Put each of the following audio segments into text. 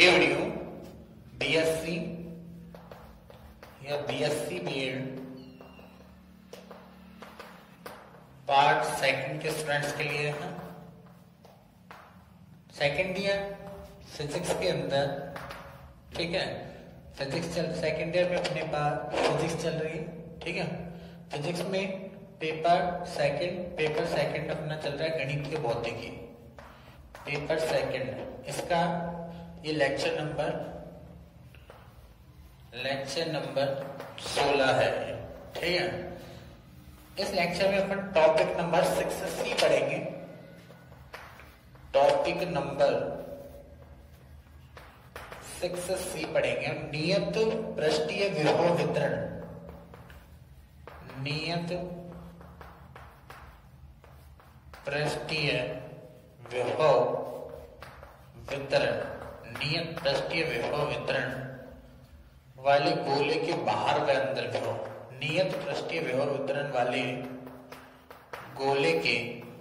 ये video BSc या BSc BEd part second के स्टूडेंट्स के लिए है। सेकंड ईयर फिजिक्स के अंदर, ठीक है, फिजिक्स सेकंड ईयर में अपने पास फिजिक्स चल रही है, ठीक है। फिजिक्स में पेपर सेकंड अपना चल रहा है गणित के भौतिकी, पेपर सेकंड। इसका ये लेक्चर नंबर 16 है, ठीक है। इस लेक्चर में अपन टॉपिक नंबर 6C पढ़ेंगे। टॉपिक नंबर 6C पढ़ेंगे। नियत पृष्ठीय विभव वितरण, नियत पृष्ठीय विभव वितरण, नियत पृष्ठीय विभव वितरण वाले गोले के बाहर व अंदर विभव, नियत पृष्ठीय विभव वितरण वाले गोले के,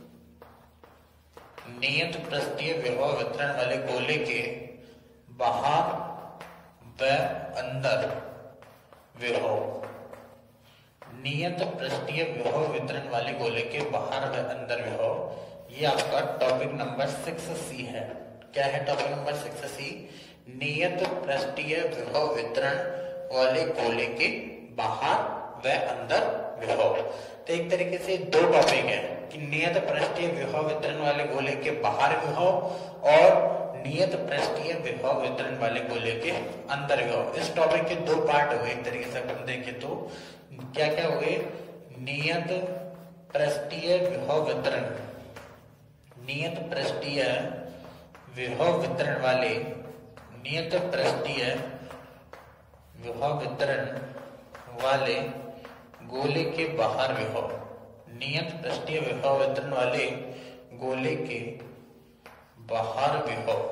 नियत पृष्ठीय विभव वितरण वाले गोले के बाहर व अंदर विभव, नियत पृष्ठीय विभव वितरण वाले गोले के बाहर व अंदर विभव, ये आपका टॉपिक नंबर 6C है। क्या है टॉपिक नंबर 6C? नियत पृष्ठीय विभव वितरण वाले गोले के बाहर व अंदर विभव। तो एक तरीके से दो टॉपिक है कि नियत पृष्ठीय विभव वितरण वाले गोले के बाहर विभव और नियत पृष्ठीय विभव वितरण वाले गोले के अंदर विभव। इस टॉपिक के दो पार्ट हुए एक तरीके से अपन देखें तो क्या क्या हुए? नियत पृष्ठीय विभव वितरण, नियत पृष्ठीय विभव वितरण वाले, नियत पृष्ठीय विभव वितरण वाले गोले के बाहर विभव, नियत पृष्ठीय विभव वितरण वाले गोले के बाहर विभव,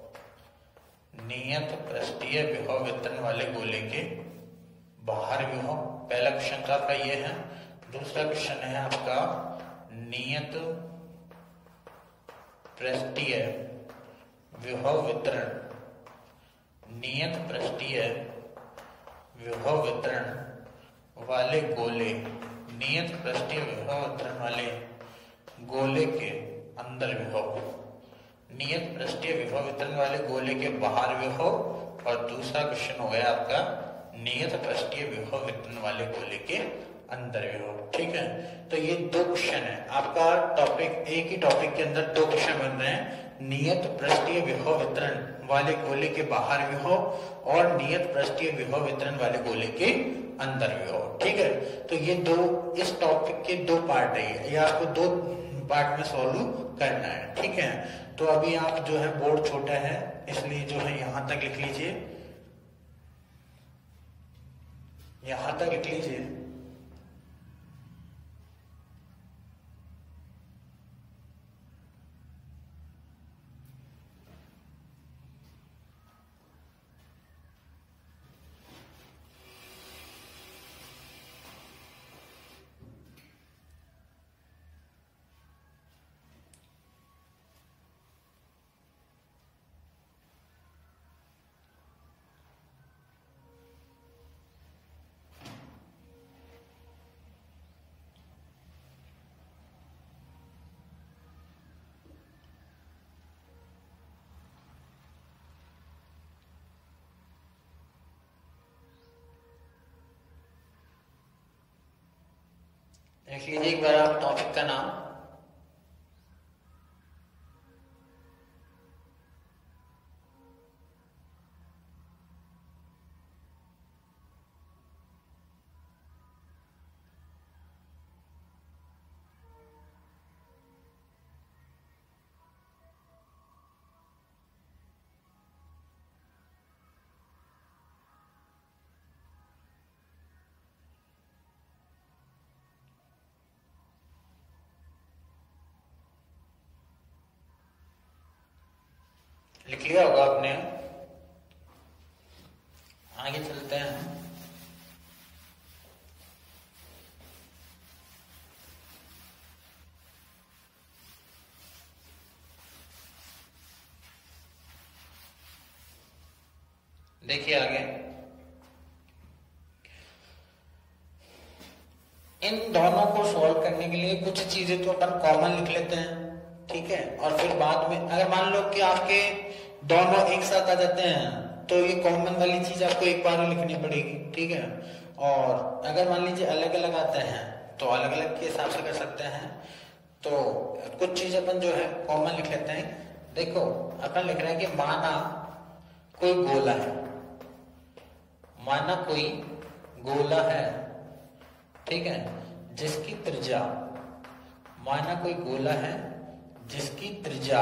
नियत पृष्ठीय विभव वितरण वाले गोले के बाहर विभव। पहला क्वेश्चन तो आपका ये है। दूसरा क्वेश्चन है आपका नियत पृष्ठीय विभव वितरण, नियत पृष्ठीय विभव वितरण वाले गोले, नियत पृष्ठीय विभव वितरण वाले गोले के अंदर विभव, नियत पृष्ठीय विभव वितरण वाले गोले के बाहर विभव। और दूसरा क्वेश्चन हो गया आपका नियत पृष्ठीय विभव वितरण वाले गोले के अंदर विभव, ठीक है। तो ये दो क्वेश्चन है आपका टॉपिक, एक ही टॉपिक के अंदर दो क्वेश्चन बन रहे हैं। नियत पृष्ठीय विभव वितरण वाले गोले के बाहर विभव और नियत पृष्ठीय विभव वितरण वाले गोले के अंदर विभव, ठीक है। तो ये दो, इस टॉपिक के दो पार्ट है, ये आपको दो पार्ट में सॉल्व करना है, ठीक है। तो अभी आप जो है बोर्ड छोटा है इसलिए जो है यहां तक लिख लीजिए, यहां तक लिख लीजिए। देख लीजिए एक बार आप टॉपिक का नाम। लिख लिया होगा आपने। आगे चलते हैं। देखिए आगे, इन दोनों को सॉल्व करने के लिए कुछ चीजें तो अपन कॉमन लिख लेते हैं, ठीक है, और फिर बाद में अगर मान लो कि आपके दोनों एक साथ आ जाते हैं तो ये कॉमन वाली चीज आपको एक बार में लिखनी पड़ेगी, ठीक है। और अगर मान लीजिए अलग अलग आते हैं तो अलग अलग के हिसाब से कर सकते हैं। तो कुछ चीज अपन जो है कॉमन लिख लेते हैं। देखो अपन लिख रहे हैं कि माना कोई गोला है, माना कोई गोला है, ठीक है, जिसकी त्रिज्या, माना कोई गोला है जिसकी त्रिज्या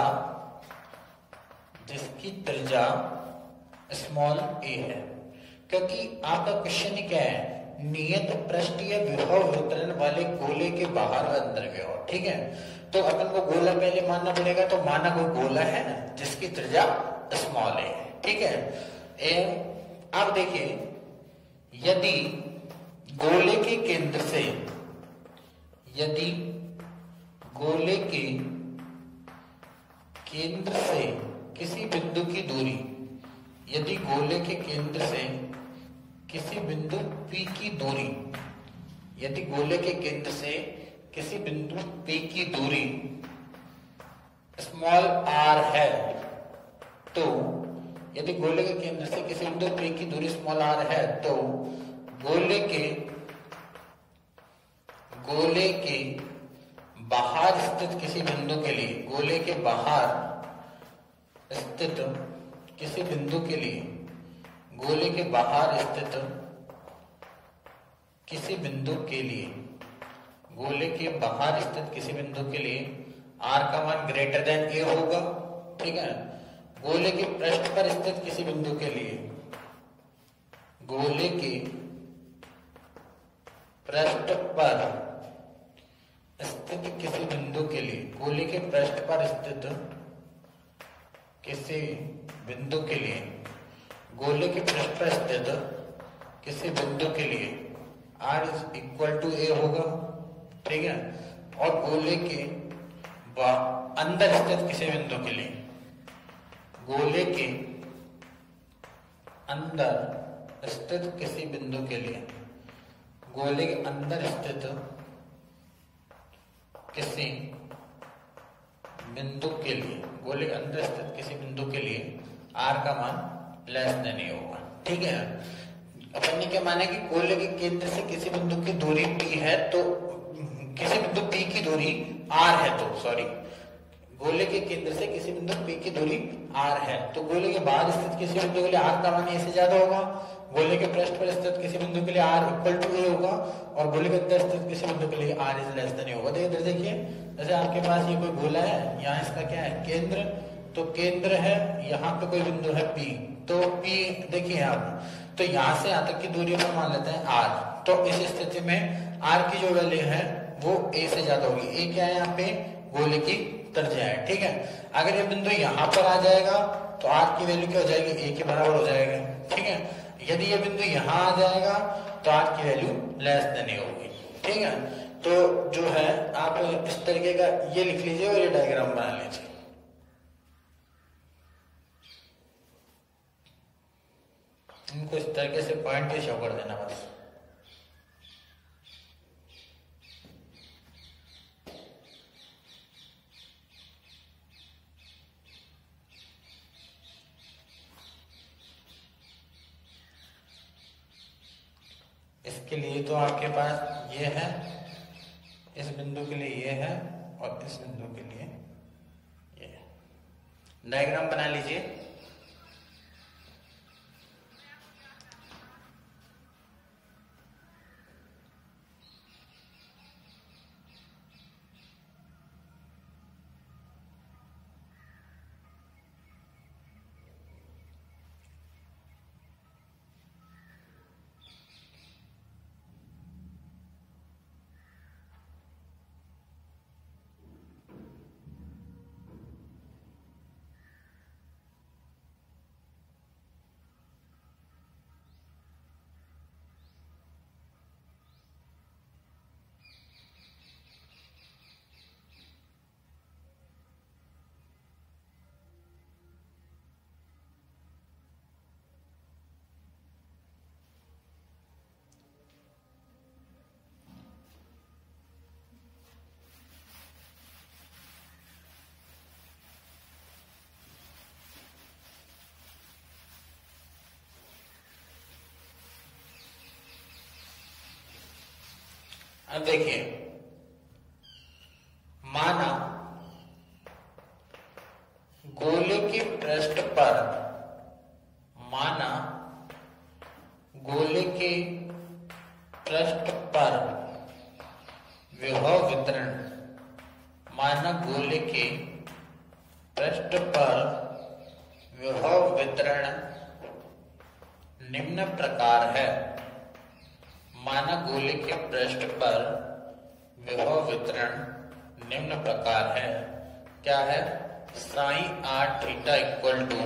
स्मॉल ए है। क्योंकि आपका क्वेश्चन क्या है, नियत पृष्ठीय विभव वितरण वाले गोले के बाहर व अंदर विभव, ठीक है। तो अपन को गोला पहले मानना पड़ेगा, तो माना कोई गोला है जिसकी त्रिज्या स्मॉल ए है, ठीक है। अब देखिए, यदि गोले के केंद्र से, यदि गोले के केंद्र से किसी बिंदु की दूरी, यदि गोले के केंद्र से किसी बिंदु P की दूरी, यदि गोले के केंद्र से किसी बिंदु P की दूरी स्मॉल r है, तो यदि गोले के केंद्र से किसी बिंदु P की दूरी स्मॉल r है, तो गोले के बाहर स्थित किसी बिंदु के लिए, गोले के बाहर स्थित किसी बिंदु के लिए, गोले के बाहर स्थित किसी बिंदु के लिए, गोले के बाहर स्थित किसी बिंदु के लिए r का मान ग्रेटर देन a होगा, ठीक है। गोले के पृष्ठ पर स्थित किसी बिंदु के लिए, गोले के पृष्ठ पर स्थित किसी बिंदु के लिए, गोले के पृष्ठ पर स्थित किसी बिंदु के लिए, गोले के पृष्ठ पर स्थित किसी बिंदु के लिए r is equal to a होगा, ठीक है। और गोले के अंदर स्थित किसी बिंदु के लिए, गोले के अंदर स्थित किसी बिंदु के लिए, गोले के अंदर स्थित किसी बिंदु के लिए, गोले के अंदर स्थित किसी बिंदु के लिए r का मान लेस देन a होगा, ठीक है। अपन ने क्या माना कि गोले के केंद्र से किसी बिंदु की दूरी p है, तो किसी बिंदु p की दूरी r है, तो सॉरी, गोले के केंद्र से किसी बिंदु p की दूरी r है, तो गोले के बाहर स्थित किसी बिंदु के लिए r का मान a से ज्यादा होगा, गोले के पृष्ठ पर स्थित किसी बिंदु के लिए r इक्वल टू a होगा, और गोले के अंदर स्थित किसी बिंदु के लिए r is less than a होगा। देखिए जैसे आपके पास ये कोई गोला है, यहाँ इसका क्या है केंद्र, तो केंद्र है, यहाँ पे कोई बिंदु है P, तो P देखिए आप, तो यहाँ से यहाँ तक की दूरी पर मान लेते हैं r, तो इस स्थिति में r की जो वैल्यू है वो a से ज्यादा होगी। a क्या है यहाँ पे, गोले की त्रिज्या है, ठीक है। अगर ये बिंदु यहाँ पर आ जाएगा तो r की वैल्यू क्या हो जाएगी, a के बराबर हो जाएगा, ठीक है। यदि ये बिंदु यहाँ आ जाएगा तो r की वैल्यू लेस देन a होगी, ठीक है। तो जो है आप इस तरीके का ये लिख लीजिए और ये डायग्राम बना लीजिए। इनको इस तरीके से पॉइंट पे शो कर देना बस। इसके लिए तो आपके पास ये है, इस बिंदु के लिए ये है, और इस बिंदु के लिए ये है। डायग्राम बना लीजिए। अब देखिए, माना गोले के पृष्ठ पर, माना गोले के पृष्ठ पर विभव वितरण, माना गोले के पृष्ठ पर विभव वितरण निम्न प्रकार है। माना गोले के पृष्ठ पर विभव वितरण निम्न प्रकार है। क्या है? Sign are theta equal to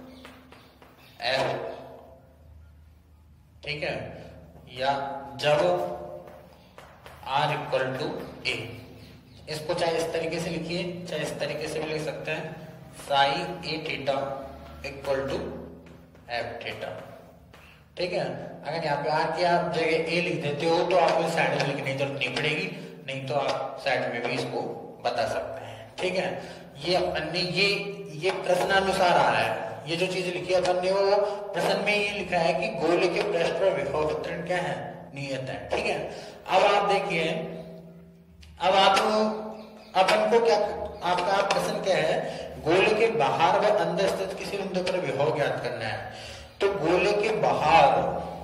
F, ठीक है, या जब आर इक्वल टू ए। इसको चाहे इस तरीके से लिखिए, चाहे इस तरीके से भी लिख सकते हैं, psi A theta equal to F theta, ठीक है। अगर यहाँ पे आर की आप जगह ए लिख देते हो तो आपको साइड में लिखने की जरूरत नहीं पड़ेगी, नहीं तो आप साइड में भी इसको बता सकते हैं, ठीक है। ये अपन ने ये प्रश्नानुसार आ रहा है, ये जो चीज लिखी है अपन ने वो प्रश्न में ये लिखा है कि गोले के पृष्ठ पर विभव वितरण क्या है? नियत है, ठीक है। अब आप देखिए, अब आप अपन को क्या, आपका प्रश्न क्या है? गोले के बाहर व अंदर स्थित किसी बिंदु पर विभव ज्ञात करना है। तो गोले के बाहर,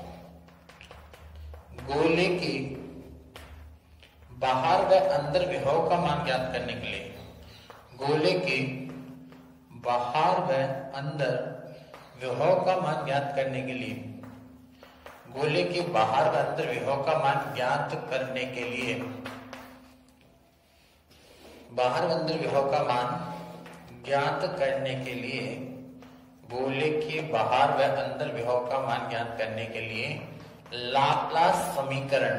गोले के बाहर व अंदर विभव का मान ज्ञात करने के लिए, गोले के बाहर व अंदर विभव का मान ज्ञात करने के लिए, गोले के बाहर व अंदर विभव का मान ज्ञात करने के लिए, बाहर व अंदर विभव का मान ज्ञात करने के लिए, गोले के बाहर व अंदर विभव का मान ज्ञात करने के लिए लाप्लास समीकरण,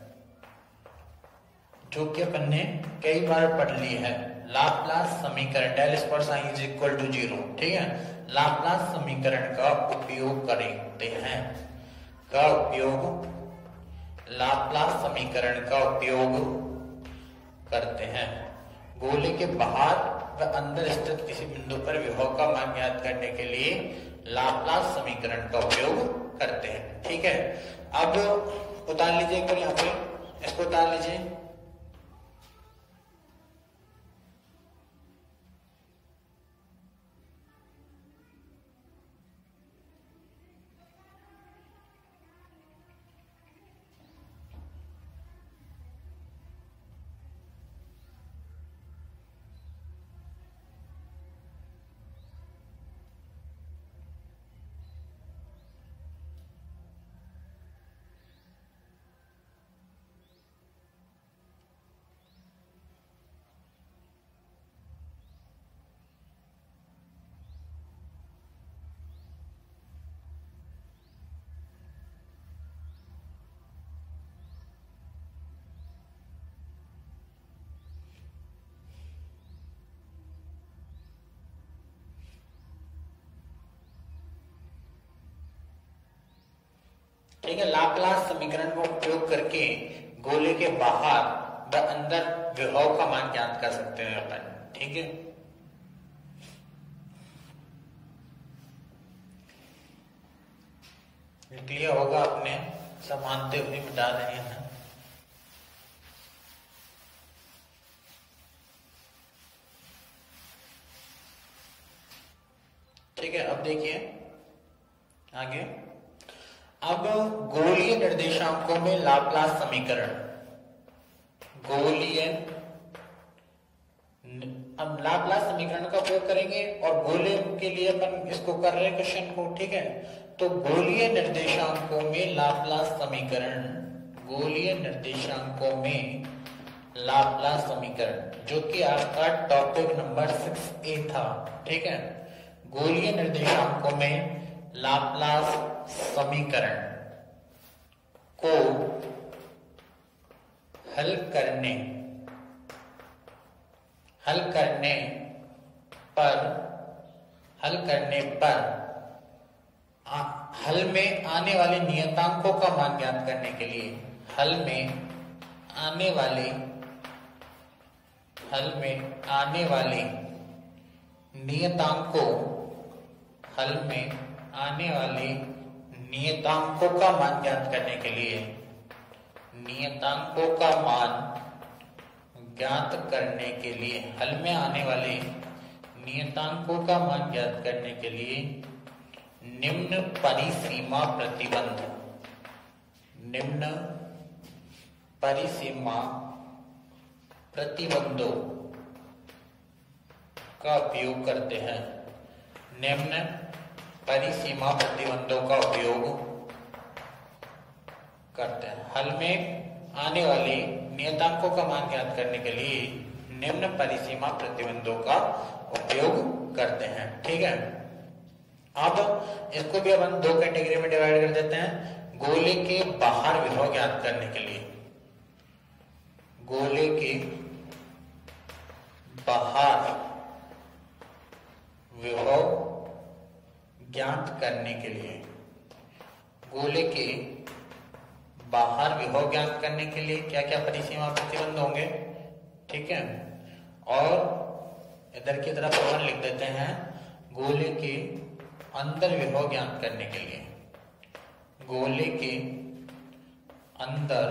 जो कि अपन ने कई बार पढ़ ली है, लाप्लास समीकरण del square sign is equal to 0, ठीक है। लाप्लास समीकरण का उपयोग करते हैं, का उपयोग, लाप्लास समीकरण का उपयोग करते हैं गोले के बाहर व अंदर स्थित किसी बिंदु पर विभव का मान ज्ञात करने के लिए लाप्लास समीकरण का उपयोग करते हैं, ठीक है। अब उतार लीजिए एक बार, यहाँ पे इसको उतार लीजिए। ठीक है, लाप्लास समीकरण का उपयोग करके गोले के बाहर व अंदर विभव का मान ज्ञात कर सकते हैं अपन, ठीक है। क्लियर होगा, अपने समानते हुए मिटा रहे हैं। ठीक है, अब देखिए आगे। अब गोलीय निर्देशांकों में लाप्लास समीकरण, गोलीय, अब लाप्लास समीकरण का उपयोग करेंगे और गोले के लिए अपन इसको कर रहे हैं क्वेश्चन को, ठीक है। तो गोलीय निर्देशांकों में लाप्लास समीकरण, गोलीय निर्देशांकों में लाप्लास समीकरण, जो कि आपका टॉपिक नंबर 6A था, ठीक है। गोलीय निर्देशांकों में लाप्लास समीकरण को हल करने पर हल में आने वाले नियतांकों का मान ज्ञात करने के लिए, हल में आने वाले नियतांकों का मान ज्ञात करने के लिए नियतांकों का मान ज्ञात करने के लिए, हल में आने वाले नियतांकों का मान ज्ञात करने के लिए निम्न परिसीमा प्रतिबंध, निम्न परिसीमा प्रतिबंधों का उपयोग करते हैं। निम्न परिसीमा प्रतिबंधों का उपयोग करते हैं। हल में आने वाले नियतांकों का मान ज्ञात करने के लिए निम्न परिसीमा प्रतिबंधों का उपयोग करते हैं। ठीक है, अब इसको भी अपन दो कैटेगरी में डिवाइड कर देते हैं। गोले के बाहर विभव ज्ञात करने के लिए, गोले के बाहर विभव ज्ञात करने के लिए, गोले के बाहर विभव ज्ञात करने के लिए क्या क्या परिसीमा प्रतिबंध होंगे। ठीक है, और इधर की तरफ अपन लिख देते हैं गोले के अंदर विभव ज्ञात करने के लिए, गोले के अंदर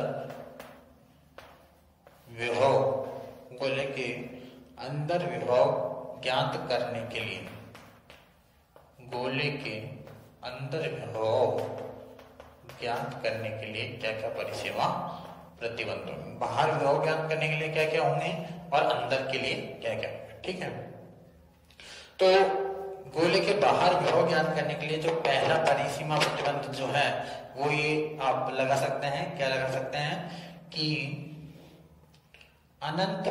विभव, गोले के अंदर विभव ज्ञात करने के लिए, गोले के अंदर विभव ज्ञात करने के लिए क्या क्या परिसीमा प्रतिबंध होंगे। बाहर विभव ज्ञात करने के लिए क्या क्या होंगे और अंदर के लिए क्या क्या। ठीक है, तो गोले के बाहर विभव ज्ञात करने के लिए जो पहला परिसीमा प्रतिबंध जो है वो ये आप लगा सकते हैं। क्या लगा सकते हैं कि अनंत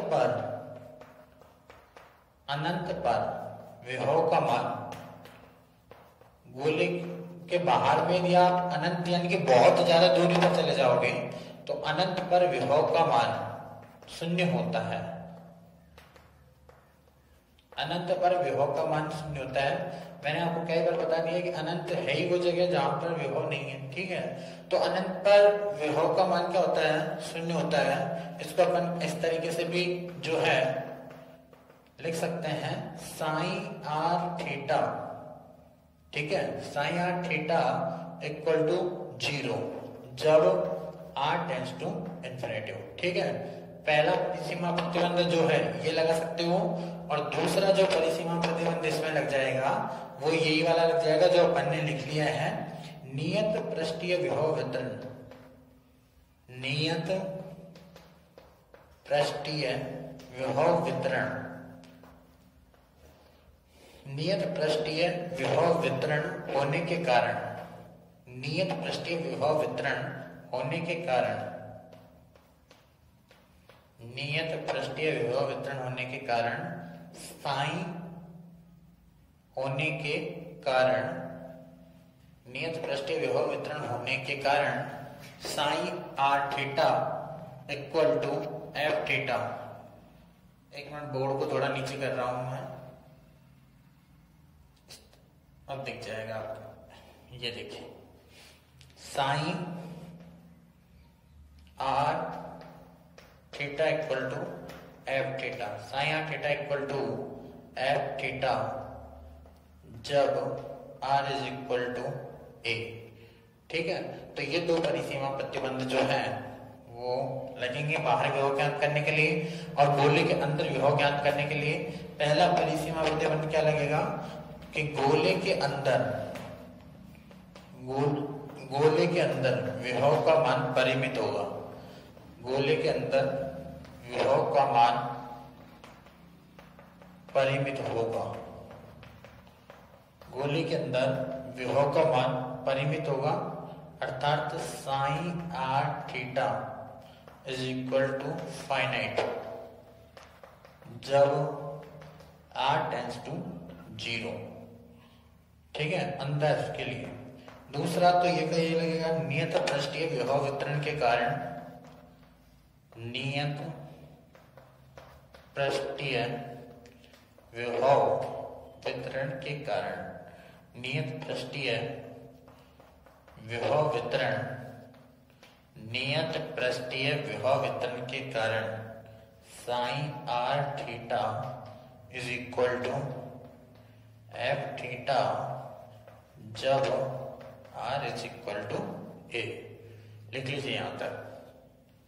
पर विभव का मान, गोले के बाहर में यदि आप अनंत यानी कि बहुत ज्यादा दूरी पर चले जाओगे तो अनंत पर विभव का मान शून्य होता है। अनंत पर विभव का मान शून्य होता है। मैंने आपको कई बार बता दिया कि अनंत है ही वो जगह जहां पर विभव नहीं है। ठीक है, तो अनंत पर विभव का मान क्या होता है, शून्य होता है। इसको अपन इस तरीके से भी जो है लिख सकते हैं साइन आर थीटा। ठीक है, sign are theta equal to 0 जब r टेंड्स टू इन्फिनिटी। ठीक है, पहला परिसीमा प्रतिबंध जो है ये लगा सकते हो, और दूसरा जो परिसीमा प्रतिबंध इसमें लग जाएगा वो यही वाला लग जाएगा जो अपन ने लिख लिया है, नियत पृष्ठीय विभव वितरण। नियत पृष्ठीय विभव वितरण, नियत पृष्ठीय विभव वितरण होने के कारण, नियत पृष्ठीय विभव वितरण होने के कारण, नियत पृष्ठीय विभव वितरण होने के कारण, साइन होने के कारण, नियत पृष्ठीय विभव वितरण होने के कारण sign are theta equal to F theta. एक मिनट, बोर्ड को थोड़ा नीचे कर रहा हूं मैं, अब दिख जाएगा आपको। ये देखिए, psi are theta equal to F theta, sign are theta equal to F theta जब r is equal to A. ठीक है, तो ये दो परिसीमा प्रतिबंध जो है वो लगेंगे बाहर विभव ज्ञात करने के लिए और गोले के अंदर विभव ज्ञात करने के लिए। पहला परिसीमा प्रतिबंध क्या लगेगा कि गोले के अंदर, गोले के अंदर विभव का मान परिमित होगा। गोले के अंदर विभव का मान परिमित होगा, गोले के अंदर विभव का मान परिमित होगा, अर्थात sign are theta is equal to finite जब r टेंड्स टू 0। ठीक है, अंदर के लिए। दूसरा तो ये लगेगा नियत पृष्ठीय विभव वितरण के कारण, नियत पृष्ठीय विभव वितरण के कारण, नियत पृष्ठीय विभव वितरण, नियत पृष्ठीय विभव वितरण के कारण sign are theta is equal to F theta जब r is equal to a. लिख लीजिए यहां तक।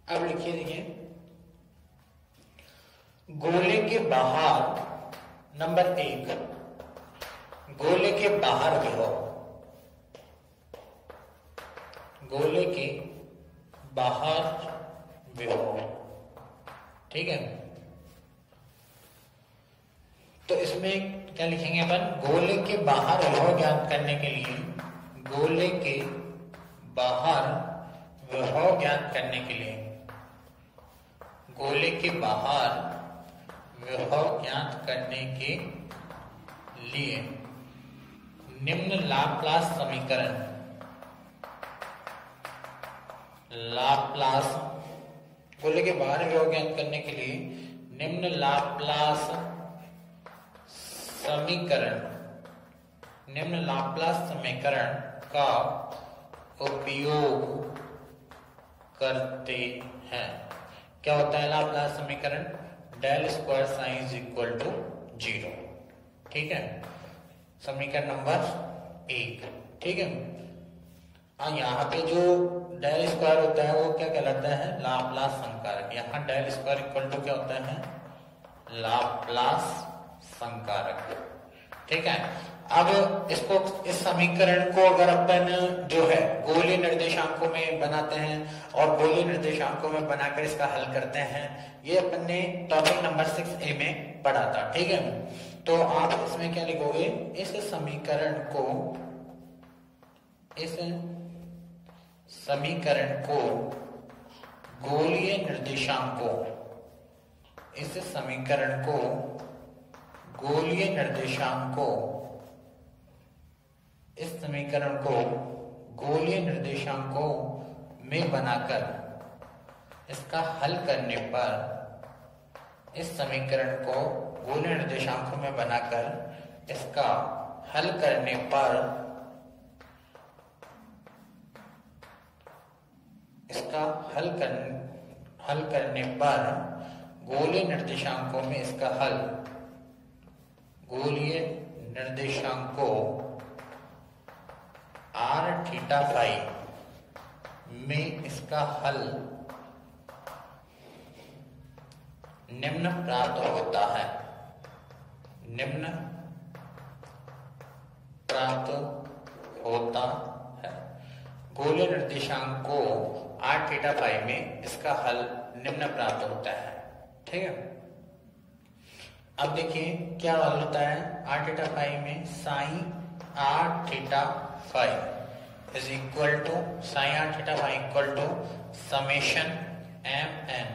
अब लिखिए, देखिए, गोले के बाहर, नंबर 1, गोले के बाहर विभव, गोले के बाहर विभव, ठीक है। तो इसमें क्या लिखेंगे अपन, गोले के बाहर विभव ज्ञात करने के लिए, गोले के बाहर विभव ज्ञात करने के लिए, गोले के बाहर विभव ज्ञात करने के लिए निम्न लाप्लास समीकरण, लाप्लास, गोले के बाहर विभव ज्ञात करने के लिए निम्न लाप्लास समीकरण, निम्न लाप्लास समीकरण का उपयोग करते हैं। क्या होता है लाप्लास समीकरण, del square sign is equal to 0, ठीक है, समीकरण नंबर 1, ठीक है। यहाँ पे जो डेल स्क्वायर होता है वो क्या कहलाता है, लाप्लास संकारक। यहाँ डेल स्क्वायर इक्वल टू क्या होता है, लाप्लास संकारक, ठीक है। अब इसको, इस समीकरण को अगर अपन जो है गोलीय निर्देशांकों में बनाते हैं और गोलीय निर्देशांकों में बनाकर इसका हल करते हैं, ये अपन ने टॉपिक नंबर 6A में पढ़ा था, ठीक है। तो आप इसमें क्या लिखोगे, इस समीकरण को, इस समीकरण को गोलीय निर्देशांकों, इस समीकरण को गोलीय निर्देशांकों, इस समीकरण को गोलीय निर्देशांकों में बनाकर इसका हल करने पर, इस समीकरण को गोलीय निर्देशांकों में बनाकर इसका हल करने पर, इसका हल करने पर गोलीय निर्देशांकों में इसका हल, गोलीय निर्देशांकों r थीटा फाई में इसका हल निम्न प्राप्त होता है, निम्न प्राप्त होता है। गोलीय निर्देशांकों r थीटा फाई में इसका हल निम्न प्राप्त होता है, ठीक है। अब देखिए क्या हल होता है, r थीटा फाई में sine r theta phi is equal to, sine r theta phi equal to summation mn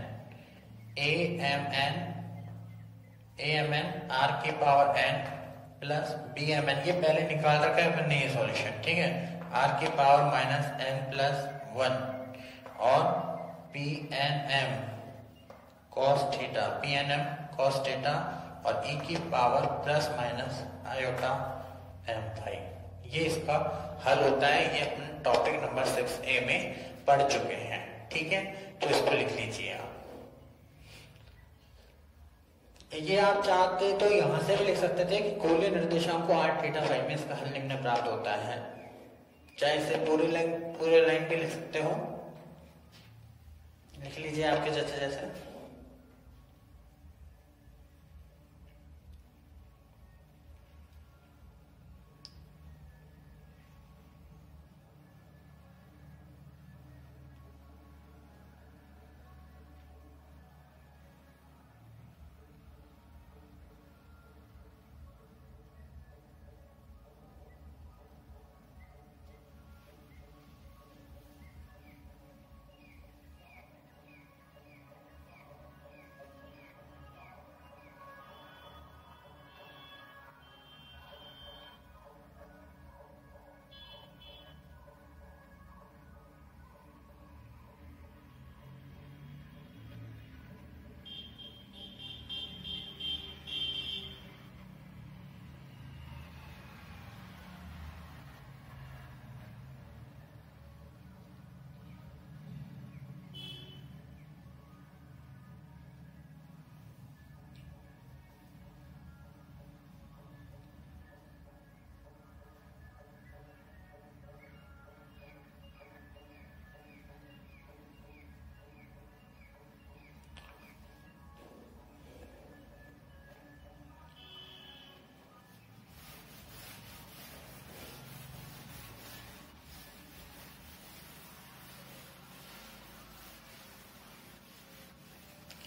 amn r की पावर n प्लस bmn, ये पहले निकाल रखा है अपन ने ये सॉल्यूशन, ठीक है, r की पावर माइनस n प्लस 1 और pnm cos theta, pnm cos theta और e की power plus minus iota m phi, ये इसका हल होता है। ये अपन टॉपिक नंबर 6A में पढ़ चुके हैं, ठीक है। तो इसको लिख लीजिए आप। ये आप चाहते तो यहां से भी लिख सकते थे कि गोलीय निर्देशांक r थीटा फाई में इसका हल निम्न प्राप्त होता है, चाहे इसे पूरी लाइन भी लिख सकते हो, लिख लीजिए आपके जैसे जैसे।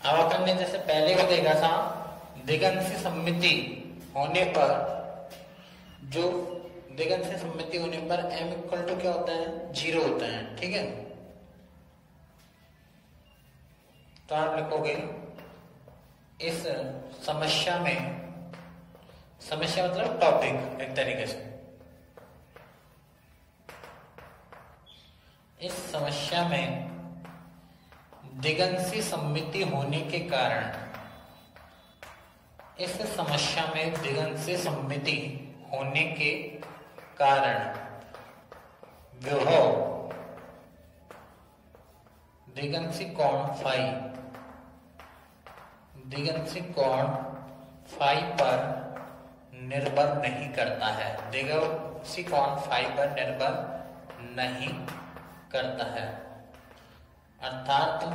अब अपन ने जैसे पहले को देखा था, दिगंत सममिति होने पर जो दिगंत सममिति होने पर m इक्वल टू क्या होता है, 0 होता है। ठीक है, तो आप लिखोगे इस समस्या में, समस्या मतलब टॉपिक एक तरीके से, इस समस्या में दिगंत सममिति होने के कारण, इस समस्या में दिगंत सममिति होने के कारण विभव दिगंत कोण फाई, दिगंत कोण फाई पर निर्भर नहीं करता है, दिगंत कोण फाई पर निर्भर नहीं करता है, अर्थात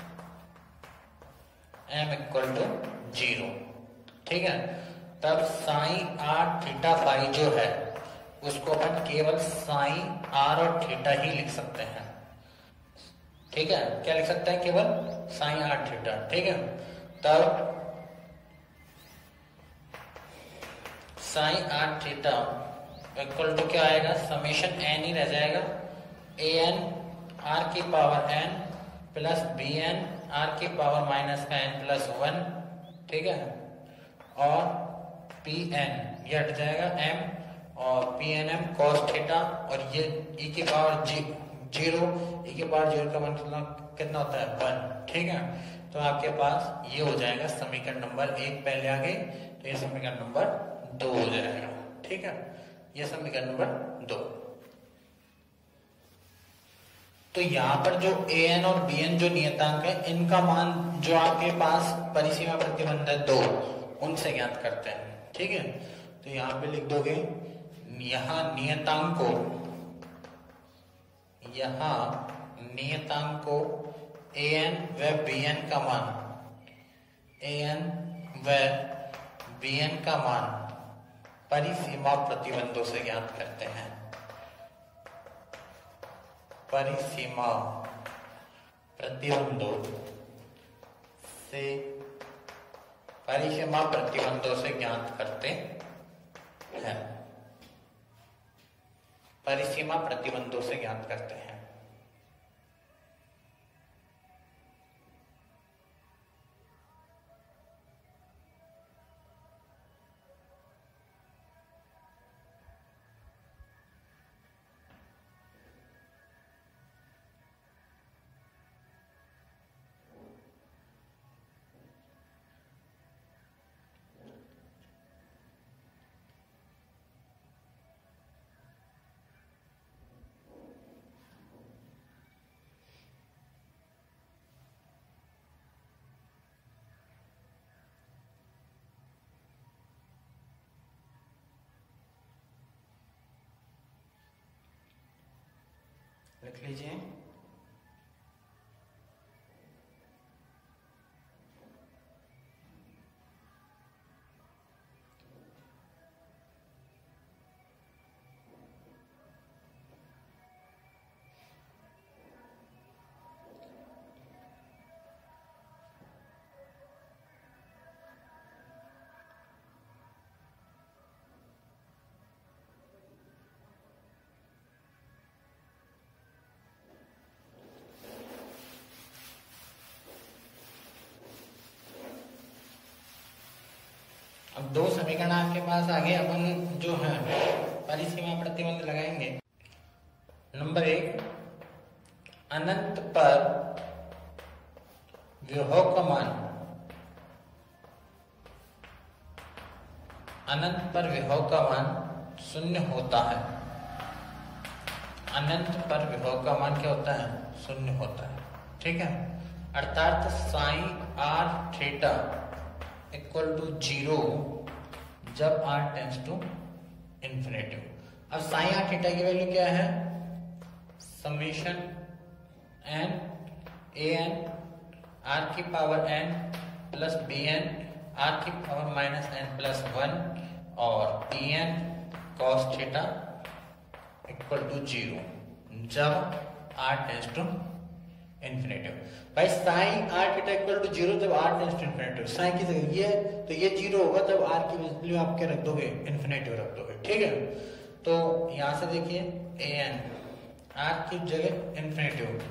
m इक्वल टू 0। ठीक है, तब साइन आर थीटा फाई जो है उसको अपन केवल साइन आर और थीटा ही लिख सकते हैं। ठीक है, क्या लिख सकते हैं, केवल साइन आर थीटा। ठीक है, तब sine are theta equal to क्या आएगा, समेशन एन ही रह जाएगा, ए एन आर की power n plus b n r की पावर माइनस का एन प्लस 1। ठीक है, और पी एन ये हट जाएगा एम, और p n m cos theta, और ये ई की पावर 0, ई की पावर 0 का मतलब कितना होता है, 1। ठीक है, तो आपके पास ये हो जाएगा समीकरण नंबर 1 पहले आ गई, तो ये समीकरण नंबर 2 हो जाएगा। ठीक है, ये समीकरण नंबर 2। तो यहाँ पर जो ए एन और बी एन जो नियतांक है, इनका मान जो आपके पास परिसीमा प्रतिबंध है 2, उनसे ज्ञात करते हैं। ठीक है, तो यहाँ पे लिख दोगे, यहाँ नियतांक को ए एन व बी एन का मान, ए एन व बी एन का मान परिसीमा प्रतिबंधों से ज्ञात करते हैं, परिसीमा प्रतिबंधों से, परिसीमा प्रतिबंधों से ज्ञात करते हैं, परिसीमा प्रतिबंधों से ज्ञात करते हैं। लिख लीजिए, अब 2 समीकरण आपके पास आगे, अपन जो है परिसीमा प्रतिबंध लगाएंगे। नंबर 1, अनंत पर विभव का मान, अनंत पर विभव का मान 0 होता है, अनंत पर विभव का मान क्या होता है, 0 होता है। ठीक है, अर्थात sign are theta equal to 0 जब r टेंड्स टू इन्फिनिटी। अब साइन आर थीटा की वैल्यू क्या है, summation n a n r की power n plus b n r की पावर माइनस n प्लस 1 और p n cos theta equal to 0 जब r tends to infinity. भाई sine are theta equal to 0 जब r tends to infinity, sine की जगह ये, तो ये 0 होगा जब आर की वैल्यू आप क्या रख दोगे, इन्फिनेटिव रख दोगे, ठीक है। तो यहां से देखिए ए एन आर की जगह इन्फिनेटिव,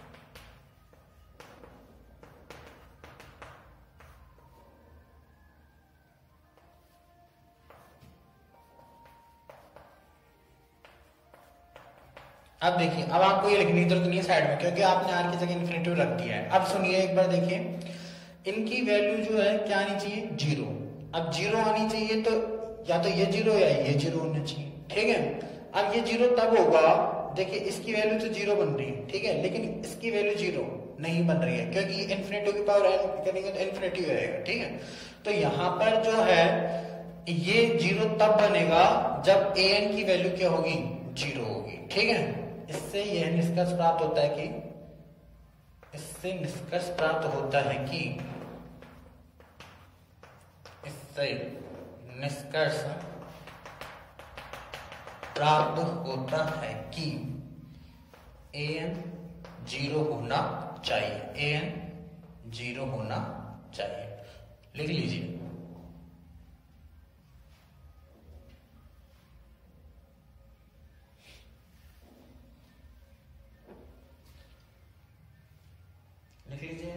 अब देखिए, अब आपको ये लिखने की जरूरत नहीं है साइड में, क्योंकि आपने आर की जगह इन्फिनेटिव रख दिया है। अब सुनिए एक बार देखिए, इनकी वैल्यू जो है क्या आनी चाहिए, 0। अब 0 आनी चाहिए तो या तो ये 0 या ये 0 होना चाहिए, ठीक है। अब ये 0 तब होगा, देखिए इसकी वैल्यू तो 0 बन रही है, ठीक है, लेकिन इसकी वैल्यू 0 नहीं बन रही है, क्योंकि इन्फिनेटिव की पावर n करेंगे तो इन्फिनेटिव रहेगा, ठीक है। तो यहाँ पर जो है ये 0 तब बनेगा जब a n की वैल्यू क्या होगी, 0 होगी, ठीक है। इससे यह निष्कर्ष प्राप्त होता है कि इससे निष्कर्ष प्राप्त होता है कि इससे निष्कर्ष प्राप्त होता है कि an 0 होना चाहिए, an 0 होना चाहिए। लिख लीजिए, लिख लीजिए।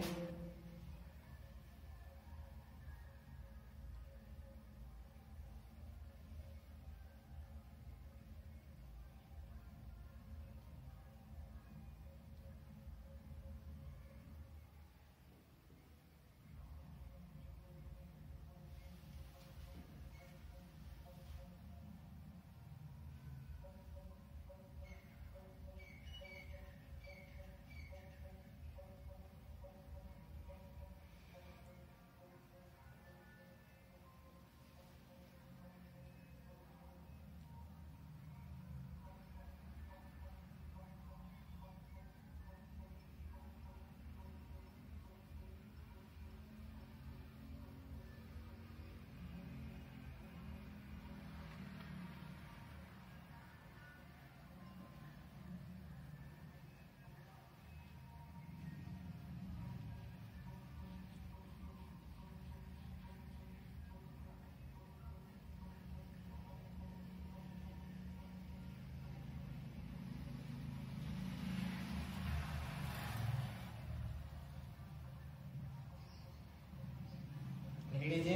लिख लीजिए।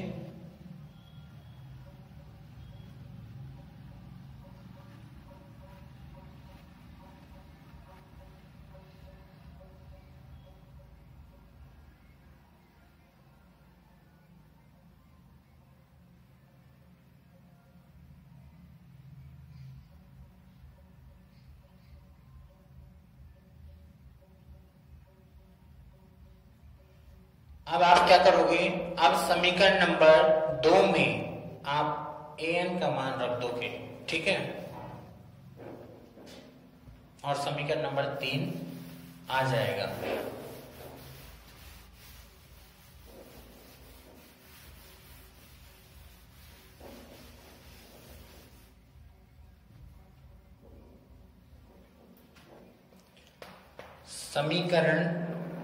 अब आप क्या करोगे, अब समीकरण नंबर 2 में आप an का मान रख दोगे, ठीक है, और समीकरण नंबर 3 आ जाएगा। समीकरण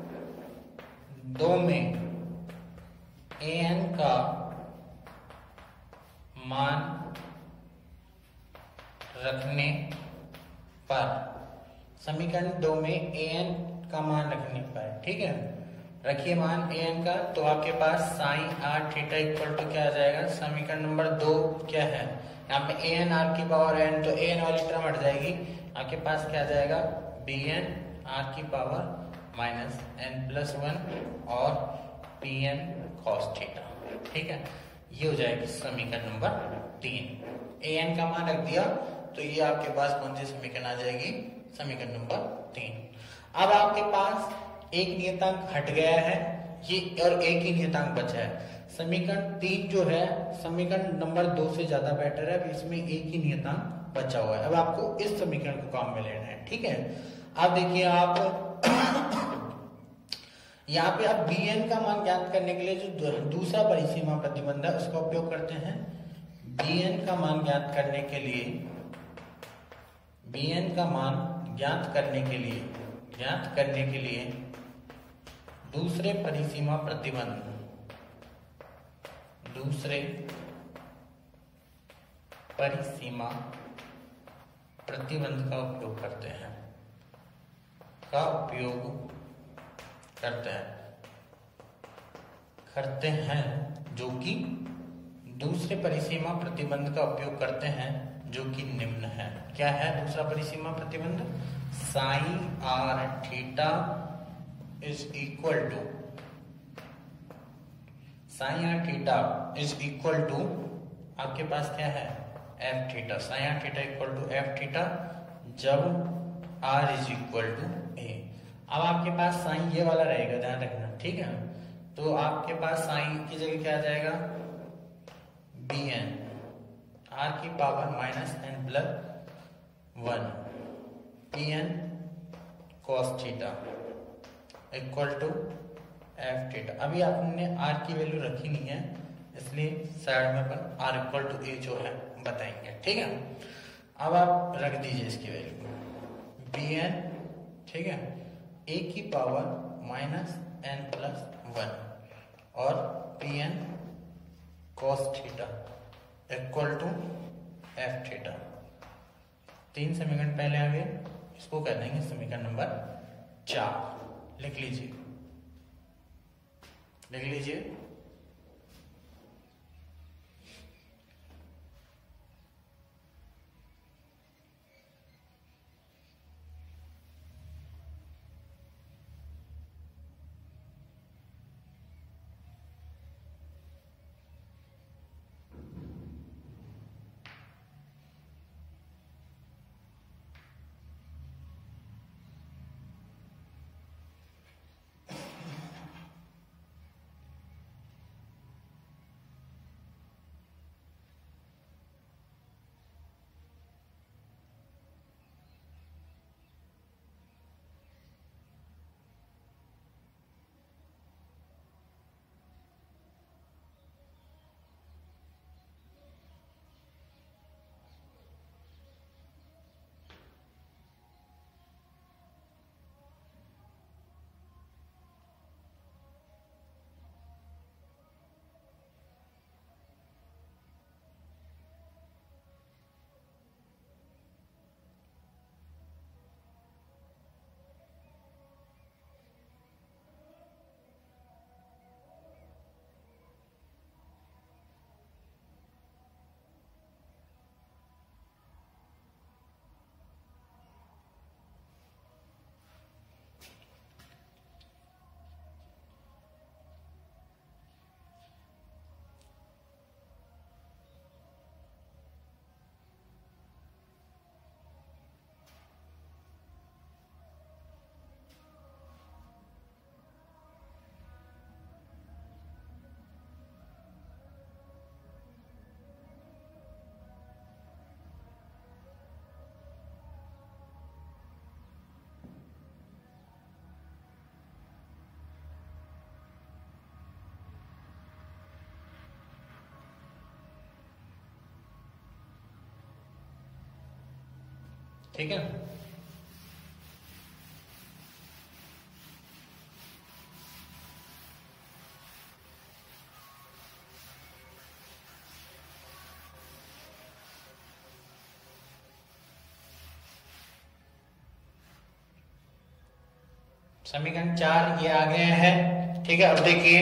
2 में an का मान रखने पर, समीकरण 2 में an का मान रखने पर, ठीक है, रखिए मान an का, तो आपके पास sine are theta equal to क्या आ जाएगा, समीकरण नंबर 2 क्या है, यहाँ पे an आर की पावर n, तो an वाली टर्म हट जाएगी, आपके पास क्या आ जाएगा, bn आर की पावर माइनस n+1 और pn cos थीटा, ठीक है। ये हो जाएगी समीकरण नंबर 3। an का मान रख दिया तो ये आपके पास कौन सी समीकरण आ जाएगी, समीकरण नंबर 3। अब आपके पास एक नियतांक हट गया है ये, और एक ही नियतांक बचा है। समीकरण 3 जो है समीकरण नंबर 2 से ज्यादा बेटर है, इसमें एक ही नियतांक बचा हुआ है। अब आपको इस समीकरण को काम में लेना है, ठीक है। अब देखिए आप यहाँ पे आप bn का मान ज्ञात करने के लिए जो दूसरा परिसीमा प्रतिबंध है उसका उपयोग करते हैं। bn का मान ज्ञात करने के लिए, bn का मान ज्ञात करने के लिए दूसरे परिसीमा प्रतिबंध का उपयोग करते हैं जो कि दूसरे परिसीमा प्रतिबंध का उपयोग करते हैं जो कि निम्न है। क्या है दूसरा परिसीमा प्रतिबंध? Sine are theta is equal to आपके पास क्या है? F theta. Sign are theta equal to F theta जब r is equal to a. अब आपके पास साइन ये वाला रहेगा, ध्यान रखना, ठीक है। तो आपके पास साइन की जगह क्या आ जाएगा? बी एन आर की power minus n plus 1 p n cos theta equal to F theta. अभी आपने आर की वैल्यू रखी नहीं है, इसलिए साइड में अपन आर इक्वल टू ए जो है बताएंगे, ठीक है। अब आप रख दीजिए इसकी वैल्यू बी एन, ठीक है, ए की पावर माइनस एन प्लस 1 और p n cos theta equal to F theta. 3 समीकरण पहले आ गए, इसको कह देंगे समीकरण नंबर 4। लिख लीजिए। ठीक है। समीकरण 4 ये आ गए हैं, ठीक है। अब देखिए,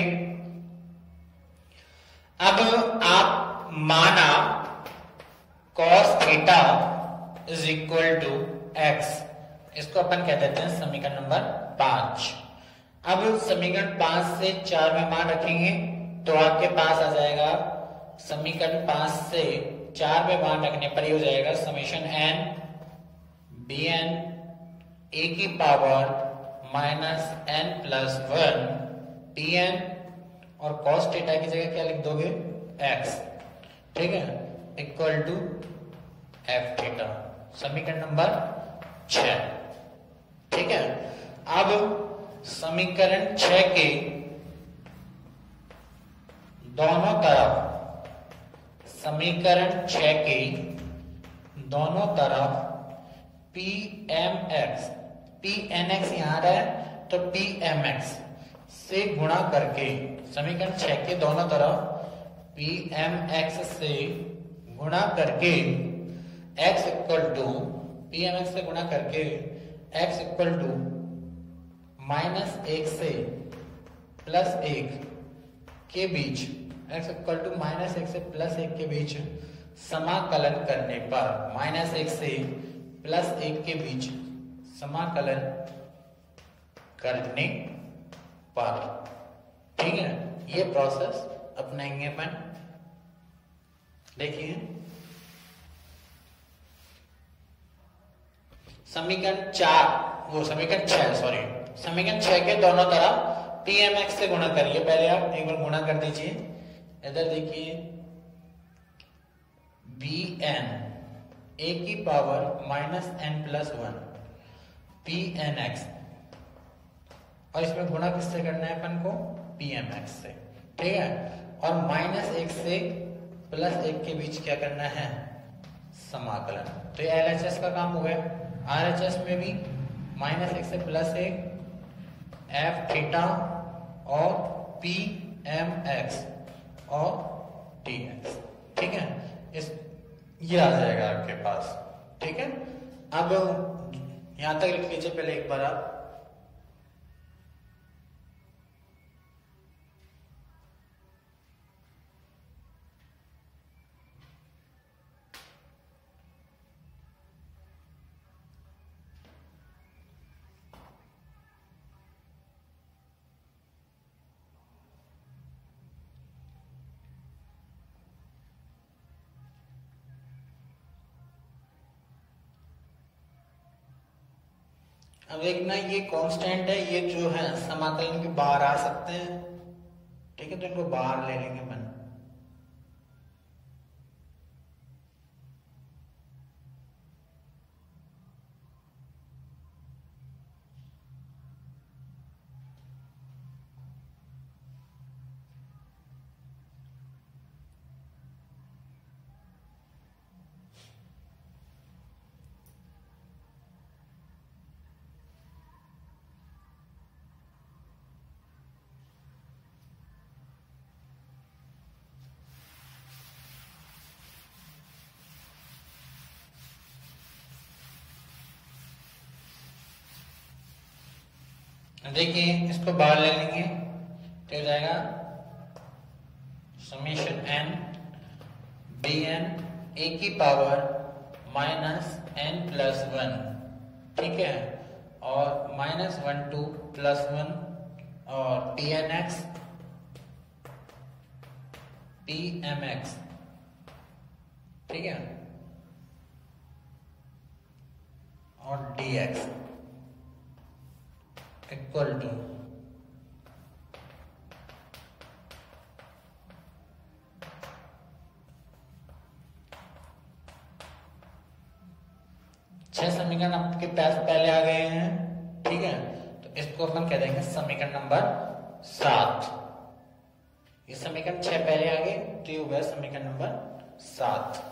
अब आप माना cos theta is equal to x, इसको अपन कह देते हैं समीकरण नंबर 5। अब समीकरण 5 से 4 में मान रखेंगे तो आपके पास आ जाएगा समीकरण 5 से 4 में मान रखने पर ये हो जाएगा summation n b n a की power minus n plus 1 p n और कॉस थीटा की जगह क्या लिख दोगे? एक्स, ठीक है, इक्वल टू एफ थीटा। समीकरण नंबर 6, ठीक है। अब समीकरण 6 के दोनों तरफ, समीकरण 6 के दोनों तरफ p m x, p n x यहां रहा है तो पी एम एक्स, से गुणा करके समीकरण 6 के दोनों तरफ pmx से गुणा करके x इक्वल टू pmx से गुणा करके x इक्वल टू -1 से +1 के बीच x इक्वल टू -1 से +1 के बीच समाकलन करने पर -1 से +1 के बीच समाकलन करने पर, ठीक है, ये प्रोसेस अपनाएंगे अपन। देखिए समीकरण 6 के दोनों तरफ pmx से गुणा करिए। पहले आप एक बार गुणा कर दीजिए। इधर देखिए bn a की पावर -n+1 pnx, और इसमें गुणा किससे करना है अपन को? pmx से, ठीक है। और -1 से +1 के बीच क्या करना है? समाकलन। तो ये LHS का काम हो गया। RHS में भी -1 से +1 f थीटा और pmx और dx, ठीक है। ये आ जाएगा आपके पास, ठीक है। अब यहां तक लिख लीजिए पहले एक बार आप। अब देखना ये कांस्टेंट है, ये जो है समाकलन के बाहर आ सकते हैं, ठीक है, तो इनको बाहर ले लेंगे अपन। देखिए इसको बाहर ले लेंगे तो हो जाएगा समेशन n bn a की पावर -n+1, ठीक है, और -1 to +1 और pnx pmx, ठीक है, और dx इक्वल टू छह समीकरण आपके पास पहले आ गए हैं, ठीक है। तो इसको हम कह देंगे समीकरण नंबर 7। ये समीकरण 6 पहले आ गए तो ये हो गया समीकरण नंबर 7।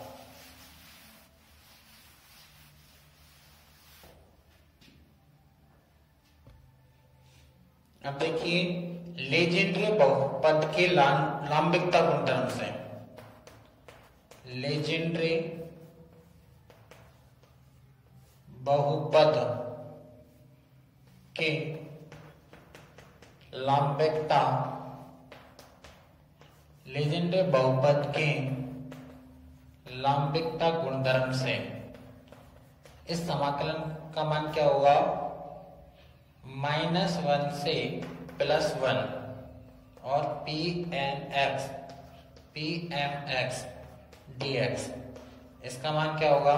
अब देखिए लेजेंड्रे बहुपद के लांबिकता गुणधर्म से, लेजेंड्रे बहुपद के लांबिकता, लेजेंड्रे बहुपद के लांबिकता गुणधर्म से इस समाकलन का मान क्या होगा? -1 से +1 और pmx dx, इसका मान क्या होगा?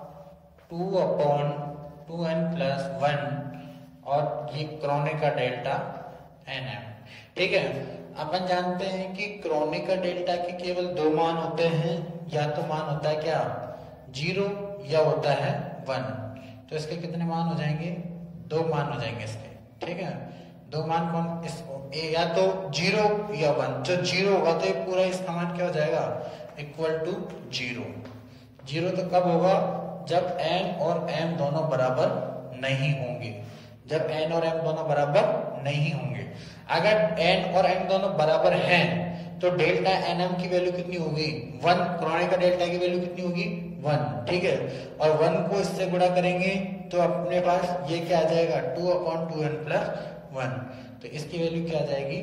2/2n+1 और ये क्रोनिक का डेल्टा nm, ठीक है। अपन जानते हैं कि क्रोनिक का डेल्टा के केवल 2 मान होते हैं, या तो मान होता है क्या 0 या होता है 1। तो इसके कितने मान हो जाएंगे? 2 मान हो जाएंगे इसके, ठीक है। 2 मान कौन? या तो 0 या 1। जो 0 होगा तो पूरा इसका मान क्या हो जाएगा? Equal to 0। 0 तो कब होगा? जब n और m दोनों बराबर नहीं होंगे। जब n और m दोनों बराबर नहीं होंगे। अगर n और m दोनों बराबर हैं तो डेल्टा एन एम की वैल्यू कितनी होगी 1, कोरोना का डेल्टा की वैल्यू कितनी होगी 1, ठीक है। और 1 को इससे गुणा करेंगे तो अपने पास ये क्या आ जाएगा 2/2n + 1, तो इसकी वैल्यू क्या आ जाएगी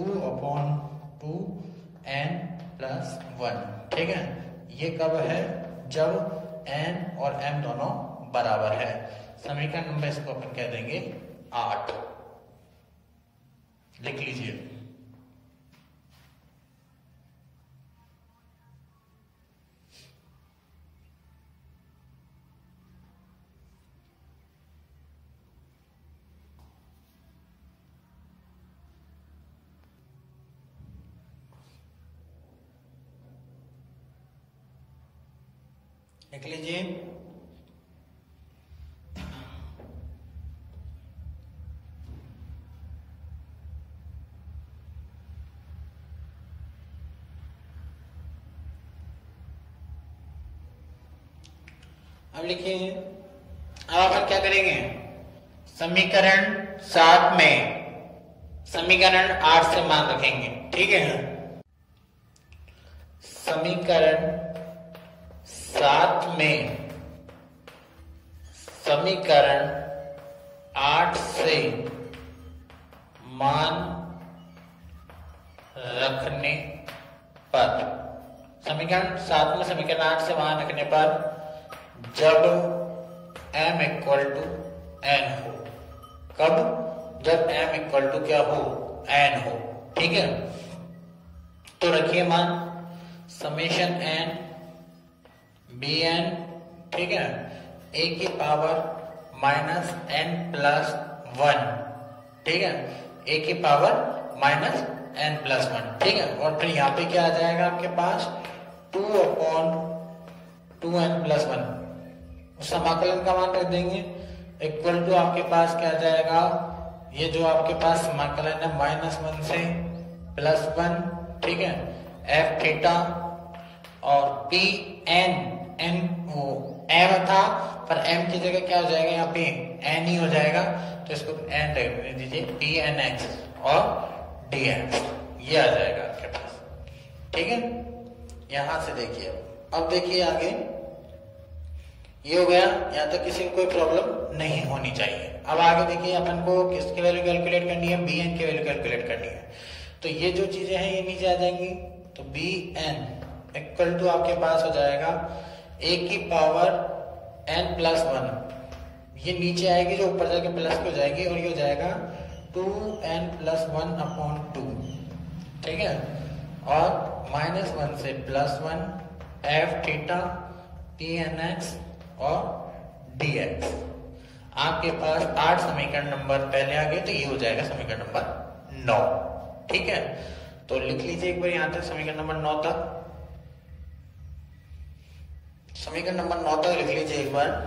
2/2n + 1, ठीक है। ये कब है जब n और m दोनों बराबर है। समीकरण नंबर इसको अपन कह देंगे 8, लिख लीजिए। लिख लीजिए। अब लिखिए, अब अपन क्या करेंगे, समीकरण 7 में समीकरण 8 से मान रखेंगे, ठीक है। समीकरण 7 में समीकरण 8 से मान रखने पर, समीकरण 7 में समीकरण 8 से मान रखने पर जब m = n हो, कब, जब m = क्या हो n हो, ठीक है। तो रखिए मान समेशन n bn, ठीक है, a की पावर -n + 1, ठीक है, a की पावर -n + 1, ठीक है। और फिर यहाँ पे क्या आ जाएगा आपके पास 2/2n + 1, समाकलन का मान रख देंगे इक्वल टू आपके पास क्या आ जाएगा, ये जो आपके पास समाकलन है -1 से +1, ठीक है, f थीटा और p n, n वो m था पर m की जगह क्या हो जाएगा यहाँ पे n ही हो जाएगा, तो इसको n रख दीजिए, p n x और dx, ये आ जाएगा आपके पास, ठीक है। यहां से देखिए, अब देखिए आगे, ये हो गया, यहाँ तक किसी को कोई प्रॉब्लम नहीं होनी चाहिए। अब आगे देखिए, अपन को किसकी वैल्यू कैलकुलेट करनी है, bn की वैल्यू कैलकुलेट करनी है। तो ये जो चीजें हैं ये नीचे आ जाएंगी, तो bn इक्वल टू आपके पास हो जाएगा a की पावर n + 1, ये नीचे आएगी जो ऊपर जाके प्लस हो जाएगी, और ये हो जाएगा 2n + 1/2, ठीक है, और -1 से +1 f theta p n x और dx। आपके पास 8 समीकरण नंबर पहले आ गए, तो ये हो जाएगा समीकरण नंबर 9, ठीक है। तो लिख लीजिए एक बार यहां तक, समीकरण नंबर 9 तक, समीकरण नंबर 9 तक लिख लीजिए एक बार।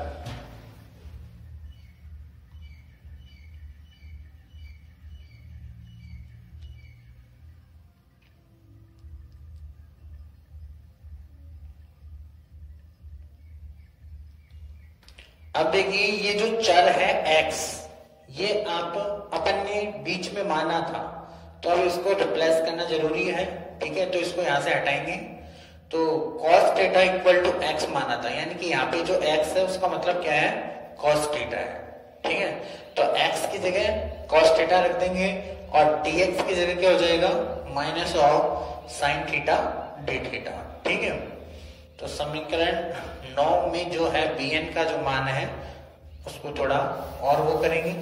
अब देखिए, ये जो चर है x, ये आप अपन ने बीच में माना था, तो अब इसको रिप्लेस करना जरूरी है, ठीक है। तो इसको यहां से हटाएंगे, तो cos थीटा = x माना था, यानी कि यहाँ पे जो x है उसका मतलब क्या है cos थीटा है, ठीक है। तो x की जगह cos थीटा रख देंगे और dx की जगह क्या हो जाएगा -sin थीटा d थीटा, ठीक है। तो समीकरण 9 में जो है bn का जो मान है उसको थोड़ा और वो करेंगे।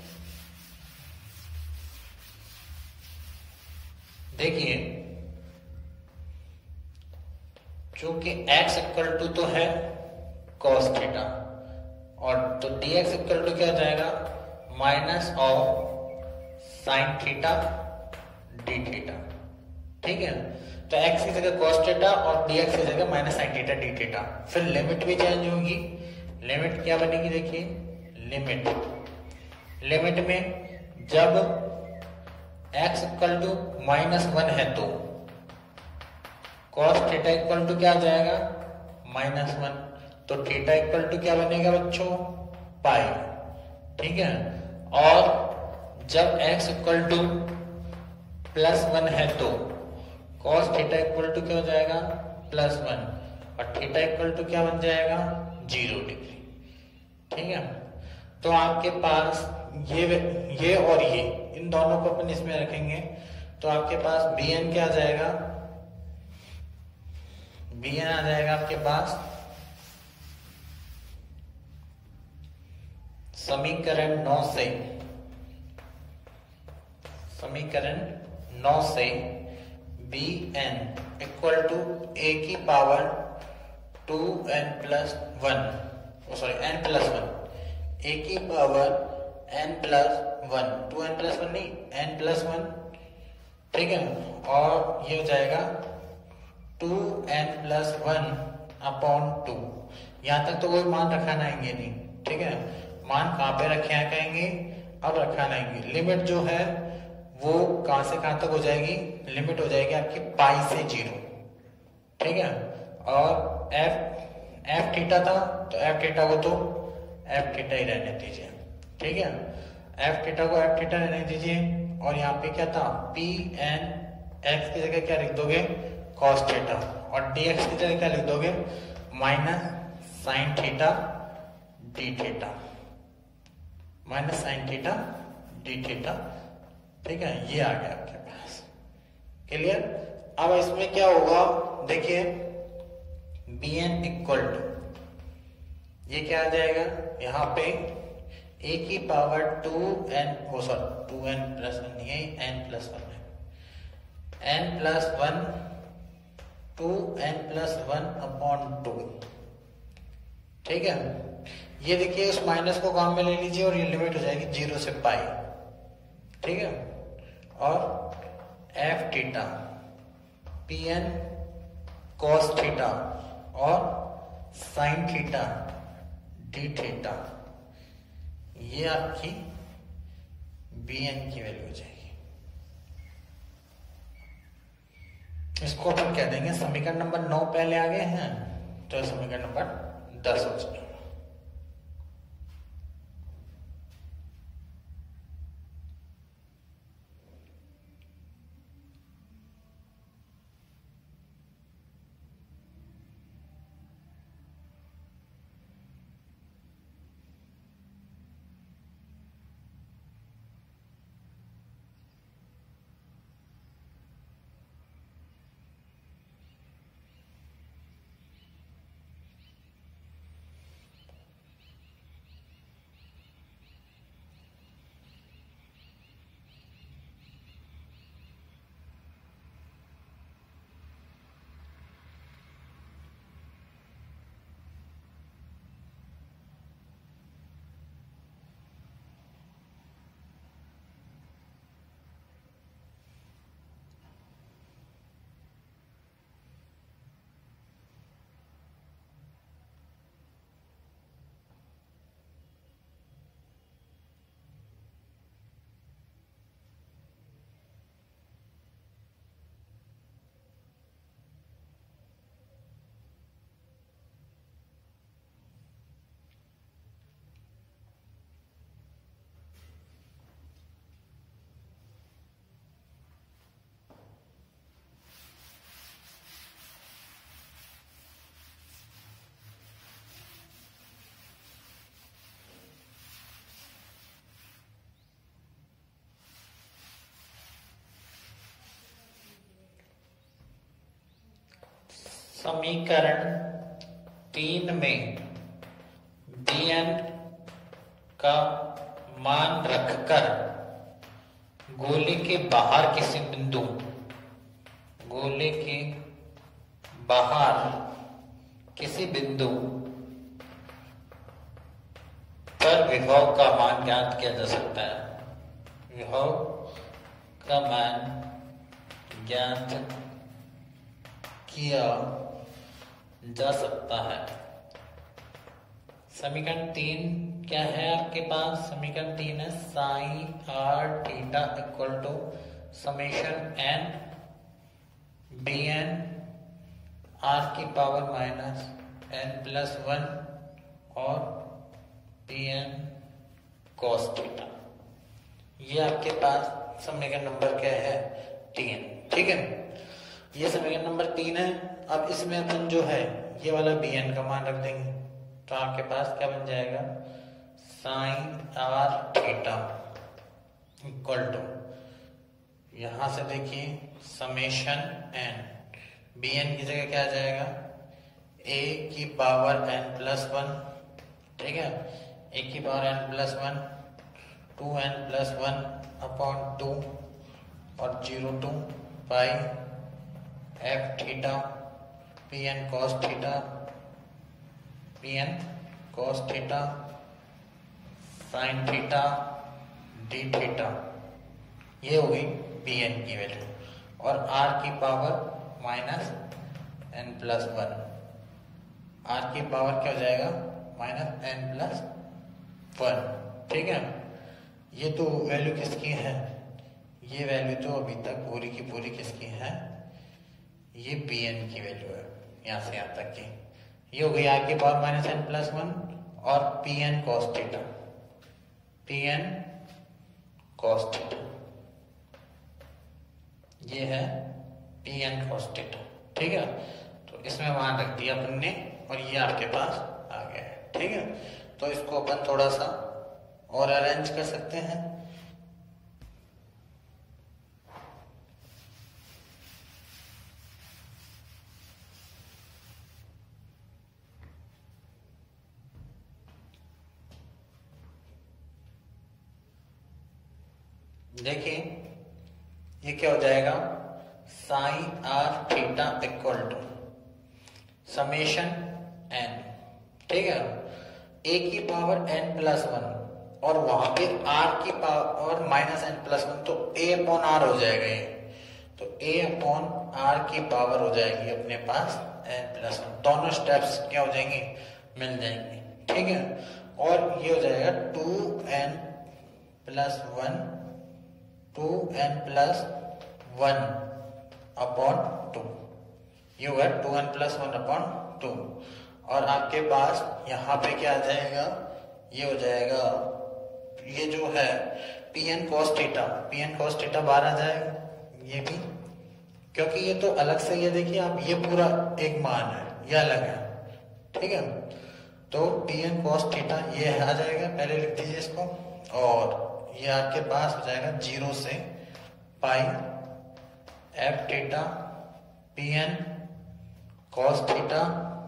देखिए, चूंकि x = तो है cos थीटा, और तो dx = क्या हो जाएगा -sin थीटा d थीटा, ठीक है। तो x की जगह cos थीटा और dx की जगह -sin थीटा d थीटा। फिर लिमिट भी चेंज होगी, लिमिट क्या बनेगी, देखिए लिमिट में जब x = -1 है तो cos थीटा = क्या आ जाएगा -1, तो थीटा = क्या बनेगा बच्चों पाई, ठीक है। और जब x इक्वल टू +1 है तो cos थीटा इक्वल टू क्या हो जाएगा +1 और थीटा इक्वल टू क्या बन जाएगा 0 डिग्री। ठीक है, तो आपके पास ये और ये इन दोनों को अपन इसमें रखेंगे तो आपके पास bn क्या आ जाएगा, bn आ जाएगा आपके पास समीकरण 9 से bn इक्वल टू a की पावर 2n+1 a की पावर n+1 2n+1 नहीं n+1। ठीक है, और ये हो जाएगा 2n+1 अपॉन 2। यहां तक तो कोई मान रखाना आएंगे नहीं। ठीक है, मान कहाँ पे रखे कहेंगे, अब रखाना आएंगे। लिमिट जो है वो कहां से कहां तक हो जाएगी, लिमिट हो जाएगी आपकी पाई से 0। ठीक है, और एफ थीटा था तो एफ थीटा को तो एफ थीटा ही रहने दीजिए। ठीक है, एफ थीटा को एफ थीटा रहने दीजिए और यहाँ पे क्या था पी एन एक्स की जगह क्या लिख दोगे कॉस थीटा और डी एक्स की जगह क्या लिख दोगे minus sine theta d theta, minus sine theta d theta. ठीक है, ये आ गया आपके पास। क्लियर। अब इसमें क्या होगा देखिए बी एन इक्वल टू ये क्या आ जाएगा यहाँ पे a की पावर 2n प्लस वन नहीं है n+1 है n+1 2n+1 अपॉन 2। ठीक है, ये देखिए उस माइनस को काम में ले लीजिए और ये लिमिट हो जाएगी 0 से पाई। ठीक है, और f theta p n cos theta और साइन थीटा डी थीटा ये आपकी बी एन की वैल्यू हो जाएगी। इसको अपन कह देंगे समीकरण नंबर 9 पहले आ गए हैं तो समीकरण नंबर 10 हो जाएगा। समीकरण 3 में bn का मान रखकर गोले के बाहर किसी बिंदु गोले के बाहर किसी बिंदु पर विभव का मान ज्ञात किया जा सकता है। विभव का मान ज्ञात किया जा सकता है। समीकरण 3 क्या है आपके पास, समीकरण 3 है sign are theta equal to summation n b n r की पावर माइनस n+1 और बी एन कॉस थीटा। ये आपके पास समीकरण नंबर क्या है? 3। ठीक है, ये समीकरण नंबर 3 है। अब इसमें अपन जो है ये वाला bn का मान रख देंगे, तो आपके पास क्या बन जाएगा? Sine are theta equal to, यहां से देखिए समेशन n, bn की जगह क्या आ जाएगा? a की पावर n+1, ठीक है, a की पावर n+1 2n+1 अपॉन 2 और 0 to pi f theta pn cos theta sin theta d theta, ये हो गई bn की वैल्यू। और r की पावर -n+1, r की पावर क्या हो जाएगा? -n+1। ठीक है, ये तो वैल्यू किसकी है? ये वैल्यू तो अभी तक पूरी की पूरी किसकी है? ये bn की वैल्यू है, यहां से यहां तक की। ये हो गई r की पावर -n+1 और pn cos थीटा, ये है pn cos थीटा। ठीक है, तो इसमें मान रख दिया अपन ने और ये आपके पास आ गया है। ठीक है, तो इसको अपन थोड़ा सा और अरेंज कर सकते हैं। देखिए ये क्या हो जाएगा? Sine are theta equal to summation n, ठीक है, a की पावर n+1 और वहां पे r की पावर -n+1, तो a अपॉन r हो जाएगा ये, तो a अपॉन r की पावर हो जाएगी अपने पास n+1। दोनों स्टेप्स क्या हो जाएंगे? मिल जाएंगे। ठीक है, और ये हो जाएगा 2n+1 अपॉन 2, ये हुआ 2n+1 अपॉन 2। और आपके पास यहाँ पे क्या आ जाएगा? ये हो जाएगा, ये जो है pn cos थीटा बाहर आ जाएगा, ये भी, क्योंकि ये तो अलग से, ये देखिए आप, ये पूरा एक मान है, ये अलग है। ठीक है, तो pn cos थीटा ये आ जाएगा, पहले लिख दीजिए इसको, और ये आपके पास हो जाएगा 0 से pi f theta pn cos theta,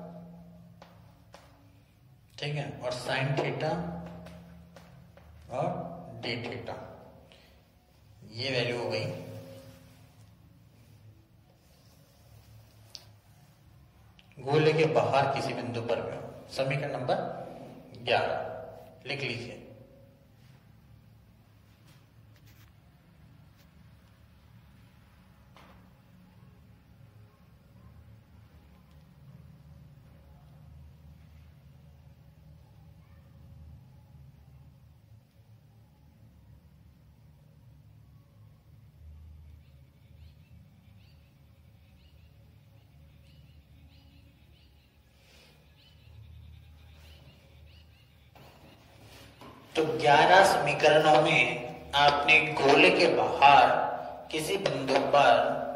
ठीक है, और sin थीटा और d थीटा, ये वैल्यू हो गई। गोले के बाहर किसी बिंदु पर भी समीकरण नंबर 11 लिख लीजिए। तो 11 समीकरणों में आपने गोले के बाहर किसी बिंदु पर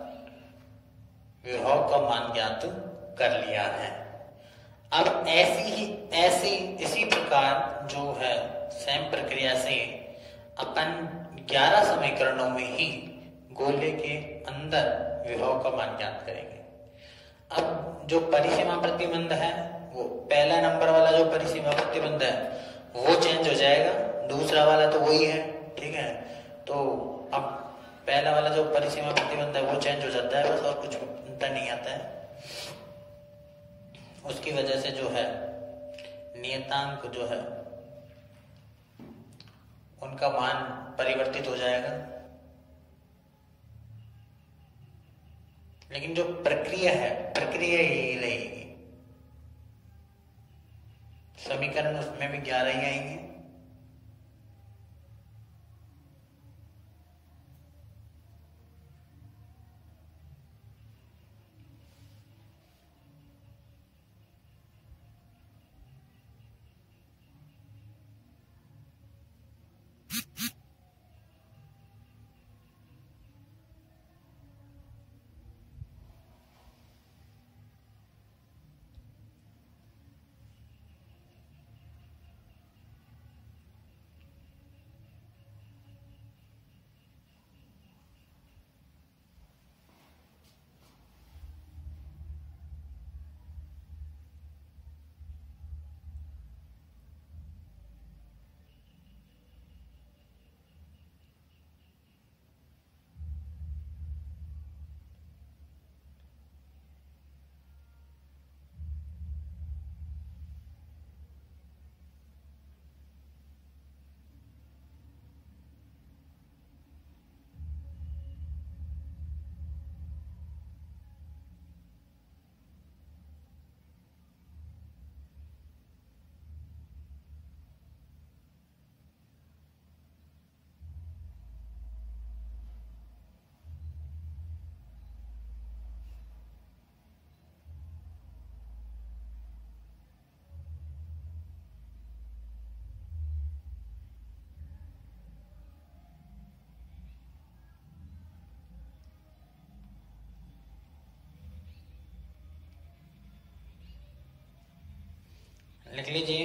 विभव का मान ज्ञात कर लिया है। अब इसी प्रकार जो है सेम प्रक्रिया से अपन 11 समीकरणों में ही गोले के अंदर विभव का मान ज्ञात करेंगे। अब जो परिसीमा प्रतिबंध है, वो पहला नंबर वाला जो परिसीमा प्रतिबंध है वो चेंज हो जाएगा, दूसरा वाला तो वही है। ठीक है, तो अब पहला वाला जो परिसीमा प्रतिबंध है वो चेंज हो जाता है, बस, और कुछ अंतर नहीं आता है। उसकी वजह से जो है नियतांक जो है उनका मान परिवर्तित हो जाएगा, लेकिन जो प्रक्रिया है प्रक्रिया यही रहेगी। समीकरण उसमें भी 11 ही आएंगे। लिख लीजिए।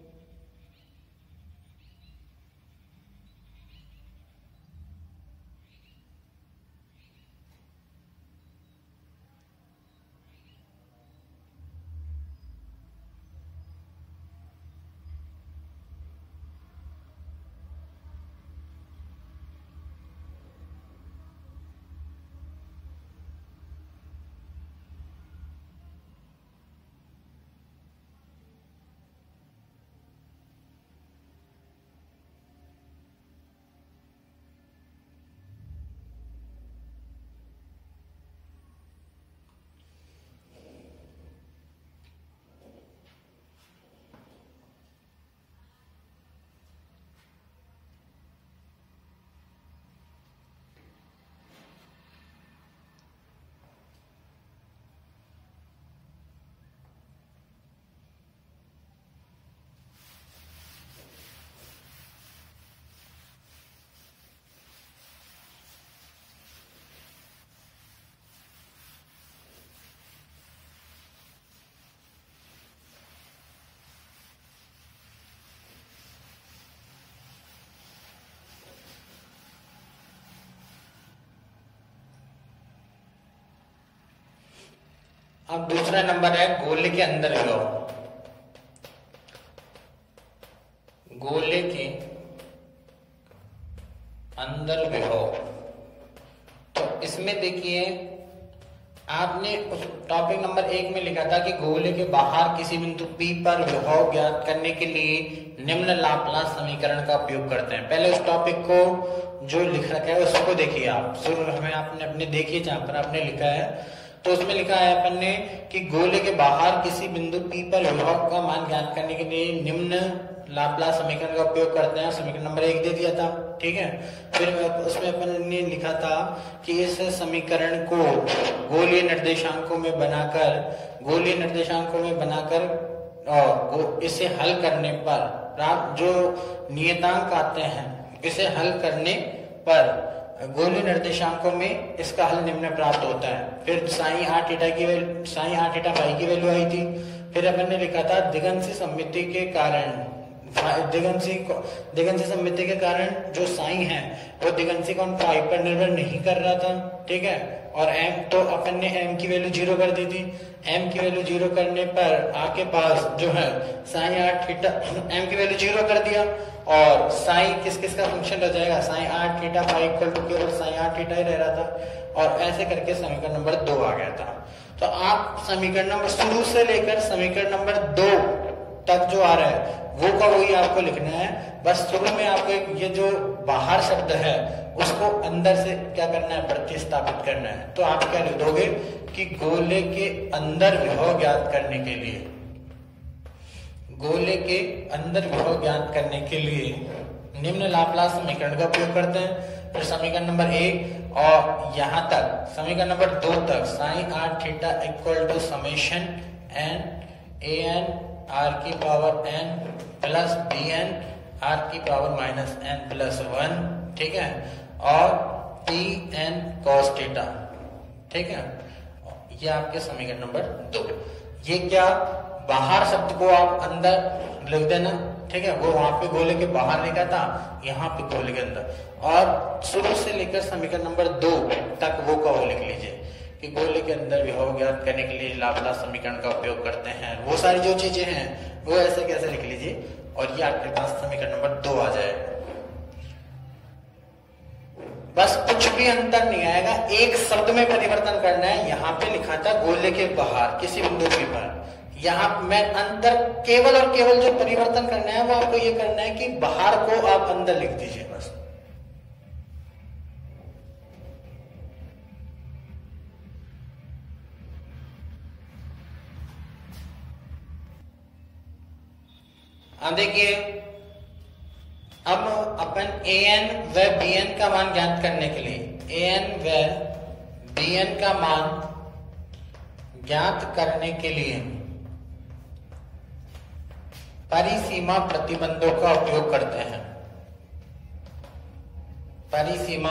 अब दूसरा नंबर है गोले के अंदर विभव। गोले के अंदर विभव, तो इसमें देखिए आपने उस टॉपिक नंबर 1 में लिखा था कि गोले के बाहर किसी बिंदु P पर विभव ज्ञात करने के लिए निम्न लाप्लास समीकरण का उपयोग करते हैं। पहले उस टॉपिक को जो लिख रखा है उसको देखिए आप, शुरू में आपने अपने देखिए जहां पर आपने लिखा है, तो उसमें लिखा है अपन ने कि गोले के बाहर किसी बिंदु P पर विभव का मान ज्ञात करने के लिए निम्न लाप्लास समीकरण का उपयोग करते हैं। समीकरण नंबर 1 दे दिया था, ठीक है। फिर उसमें अपन ने लिखा था कि इस समीकरण को गोलीय निर्देशांकों में बनाकर और इसे हल करने पर जो नियतांक आते हैं, इसे हल करने पर गोलीय निर्देशांकों में इसका हल निम्न प्राप्त होता है। फिर साइन आर थीटा फाई की वैल्यू आई थी। फिर अपन ने लिखा था दिगंशी सममिति के कारण जो साइन है वो दिगंशी कोण फाई पर निर्भर नहीं कर रहा था, ठीक है। और m, तो अपन ने m की वैल्यू 0 कर दी थी। m की वैल्यू 0 करने पर आपके पास जो है साइन आर थीटा, m की वैल्यू 0 कर दिया और साइन किस किस का फंक्शन रह जाएगा, sine are theta phi equal to केवल साइन आर थीटा ही रह रहा था। और ऐसे करके समीकरण नंबर 2 आ गया था। तो आप समीकरण नंबर शुरू से लेकर समीकरण नंबर 2 तक जो आ रहा है वो का वही आपको लिखना है। बस शुरू में आपको ये जो बाहर शब्द है उसको अंदर से क्या करना है, प्रतिस्थापित करना है। तो आप क्या लिख दोगे कि गोले के अंदर विभव ज्ञात करने के लिए, गोले के अंदर विभव ज्ञात करने के लिए निम्न लाप्लास समीकरण का उपयोग करते हैं। फिर समीकरण नंबर 1 और यहां तक समीकरण नंबर 2 तक sine are theta equal to summation n a n r की power n plus b n r की पावर माइनस एन प्लस 1, ठीक है, और पी एन कॉस थीटा, ठीक है। ये आपके समीकरण नंबर 2। ये क्या, बाहर शब्द को आप अंदर लिख देना, ठीक है। वो वहां पे गोले के बाहर लिखा था, यहाँ पे गोले के अंदर। और शुरू से लेकर समीकरण नंबर 2 तक वो का वो लिख लीजिए कि गोले के अंदर विभव ज्ञात करने के लिए लाप्लास समीकरण का उपयोग करते हैं। वो सारी जो चीजें हैं वो ऐसे कैसे लिख लीजिए और ये आपके पास समीकरण नंबर 2 आ जाएगा। बस कुछ भी अंतर नहीं आएगा, एक शब्द में परिवर्तन करना है। यहाँ पे लिखा था गोले के बाहर किसी बिंदु पर, यहाँ मैं अंदर केवल और केवल जो परिवर्तन करना है वो आपको ये करना है कि बाहर को आप अंदर लिख दीजिए बस। अब देखिए, अब अपन an व bn का मान ज्ञात करने के लिए an व bn का मान ज्ञात करने के लिए परिसीमा प्रतिबंधों का उपयोग करते हैं। परिसीमा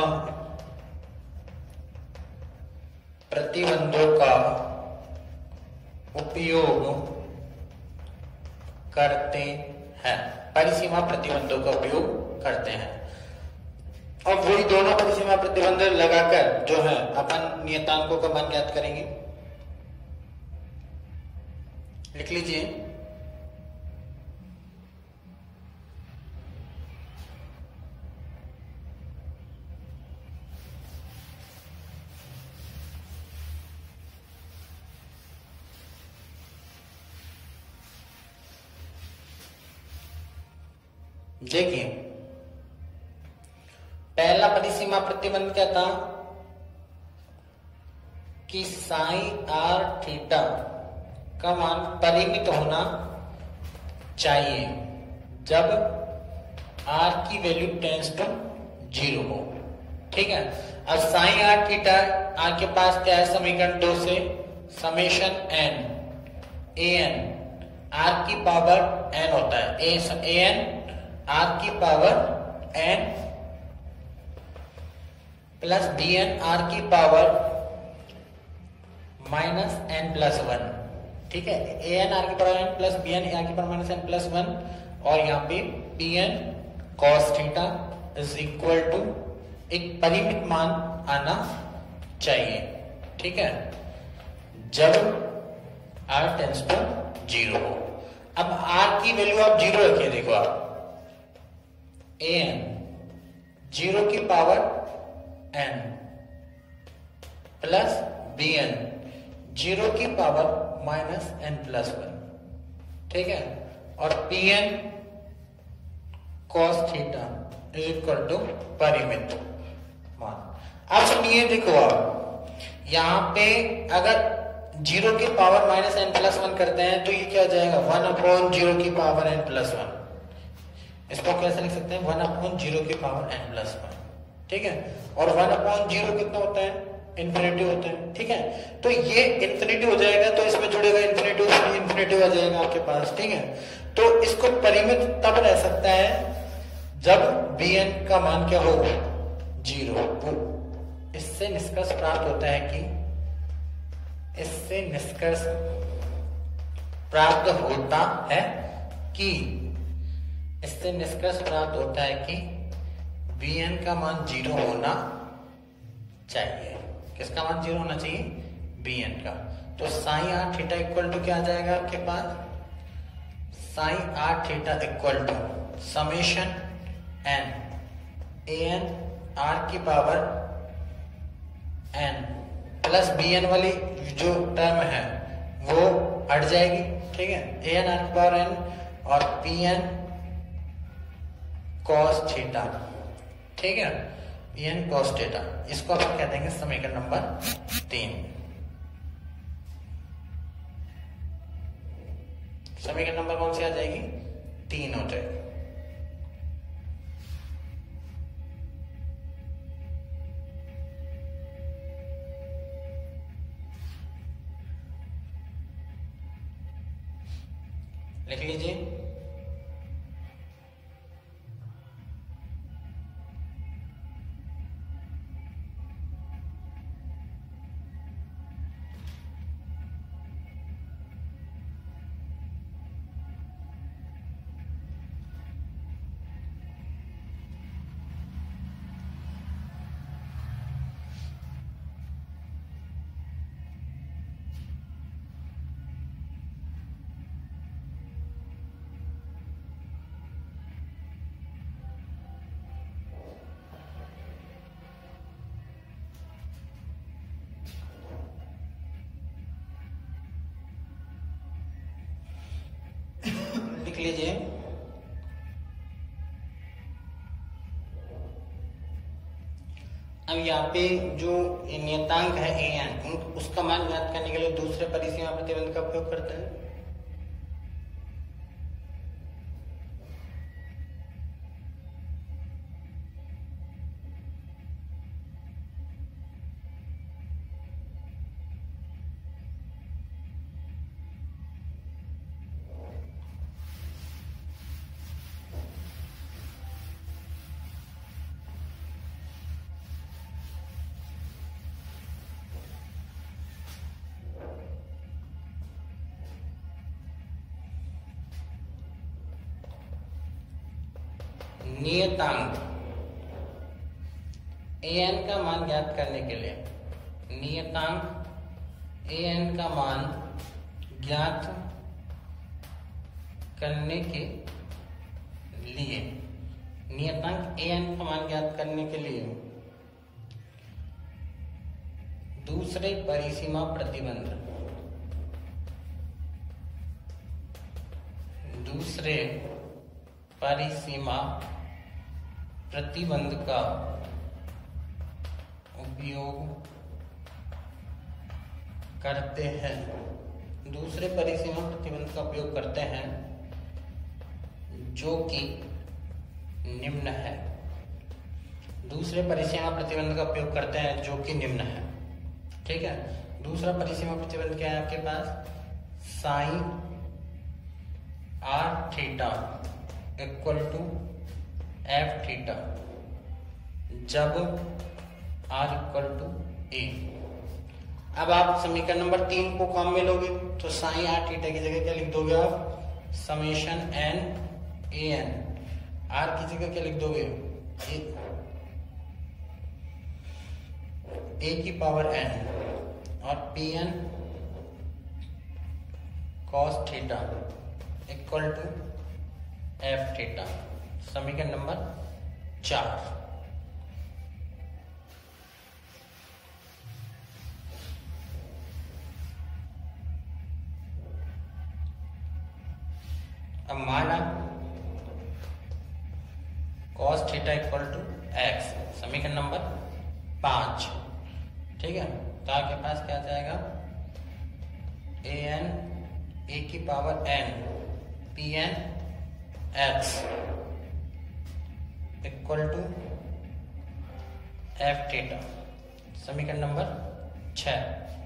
प्रतिबंधों का उपयोग करते हैं, परिसीमा प्रतिबंधों का उपयोग करते हैं। अब वही दोनों परिसीमा प्रतिबंध लगाकर जो है अपन नियतांकों का मान ज्ञात करेंगे। लिख लीजिए, देखिए पहला परिसीमा प्रतिबंध क्या था कि साइन आर थीटा का मान परिमित होना चाहिए जब आर की वैल्यू टेंस टू 0 हो। ठीक है, अब साइन आर थीटा आर के पास क्या है, समीकरण 2 से summation n a n r की पावर एन होता है, ए एन आर की power n plus b n r की पावर माइनस एन प्लस 1। ठीक है, ए एन आर की power n plus b n r की पावर माइनस एन प्लस 1 और यहाँ पे p n cos theta is equal to एक परिमित मान आना चाहिए। ठीक है, जब r टेंस टू 0 हो। अब r की वैल्यू आप 0 रखिए, देखो आप ए एन 0 की power n plus b n 0 की पावर माइनस n प्लस 1। ठीक है, और p n cos theta is equal to परिमित मान। अब सुनिए, देखो आप यहां पे अगर 0 की पावर माइनस n प्लस 1 करते हैं तो ये क्या हो जाएगा, 1/0 की पावर n प्लस 1। इसको कैसे लिख सकते हैं, 1/0 की पावर n प्लस 1। ठीक है, और 1/0 कितना होता है, इन्फिनिटी होता है। ठीक है, तो ये इन्फिनिटी हो जाएगा तो इसमें जुड़ेगा इन्फिनिटी, इन्फिनिटी आ जाएगा आपके पास। ठीक है, तो इसको परिमित तब रह सकता है जब bn का मान क्या हो, 0। इससे निष्कर्ष प्राप्त होता है कि bn का मान 0 होना चाहिए। किसका मान 0 होना चाहिए, bn का। तो sine are theta equal to क्या आ जाएगा आपके पास, sine are theta equal to summation n a n r की power n plus b n वाली जो टर्म है वो हट जाएगी। ठीक है, ए एन आर की पावर एन और पी एन कॉस थीटा। ठीक है, पी एन कॉस थीटा, इसको अपन कह देंगे समीकरण नंबर 3। समीकरण नंबर कौन सी आ जाएगी, 3 हो जाएगी। लिख लीजिए, लिख लीजिए, अब यहाँ पे जो नियतांक है ए एन, उसका मान ज्ञात करने के लिए दूसरे परिसीमा प्रतिबंध का उपयोग करते हैं। नियतांक an का मान ज्ञात करने के लिए, नियतांक an का मान ज्ञात करने के लिए, नियतांक an का मान ज्ञात करने के लिए दूसरे परिसीमा प्रतिबंध, दूसरे परिसीमा प्रतिबंध का उपयोग करते हैं, दूसरे परिसीमा प्रतिबंध का उपयोग करते हैं जो कि निम्न है, दूसरे परिसीमा प्रतिबंध का उपयोग करते हैं जो कि निम्न है। ठीक है, दूसरा परिसीमा प्रतिबंध क्या है आपके पास, sine are theta equal to F theta जब आर इक्वल टू ए। अब आप समीकरण नंबर 3 को काम में लोगे तो साइन आर थीटा की जगह क्या लिख दोगे आप, summation n a n, r की जगह क्या लिख दोगे, ए की पावर एन और p n cos theta equal to F theta, समीकरण नंबर 4। अब माना cos theta equal to x, समीकरण नंबर 5। ठीक है, तो आपके पास क्या जाएगा, ए एन ए की power n p n x equal to F theta, समीकरण नंबर 6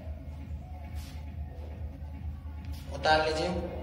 उतार लीजिए।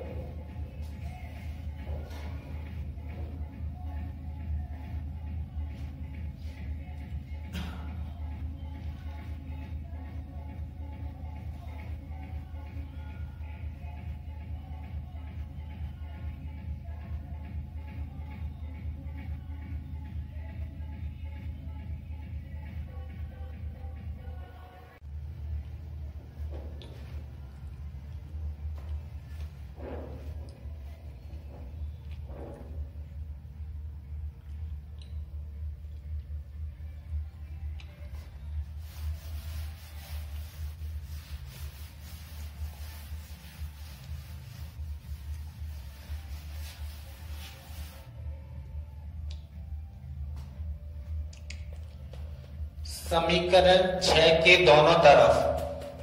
समीकरण 6 के दोनों तरफ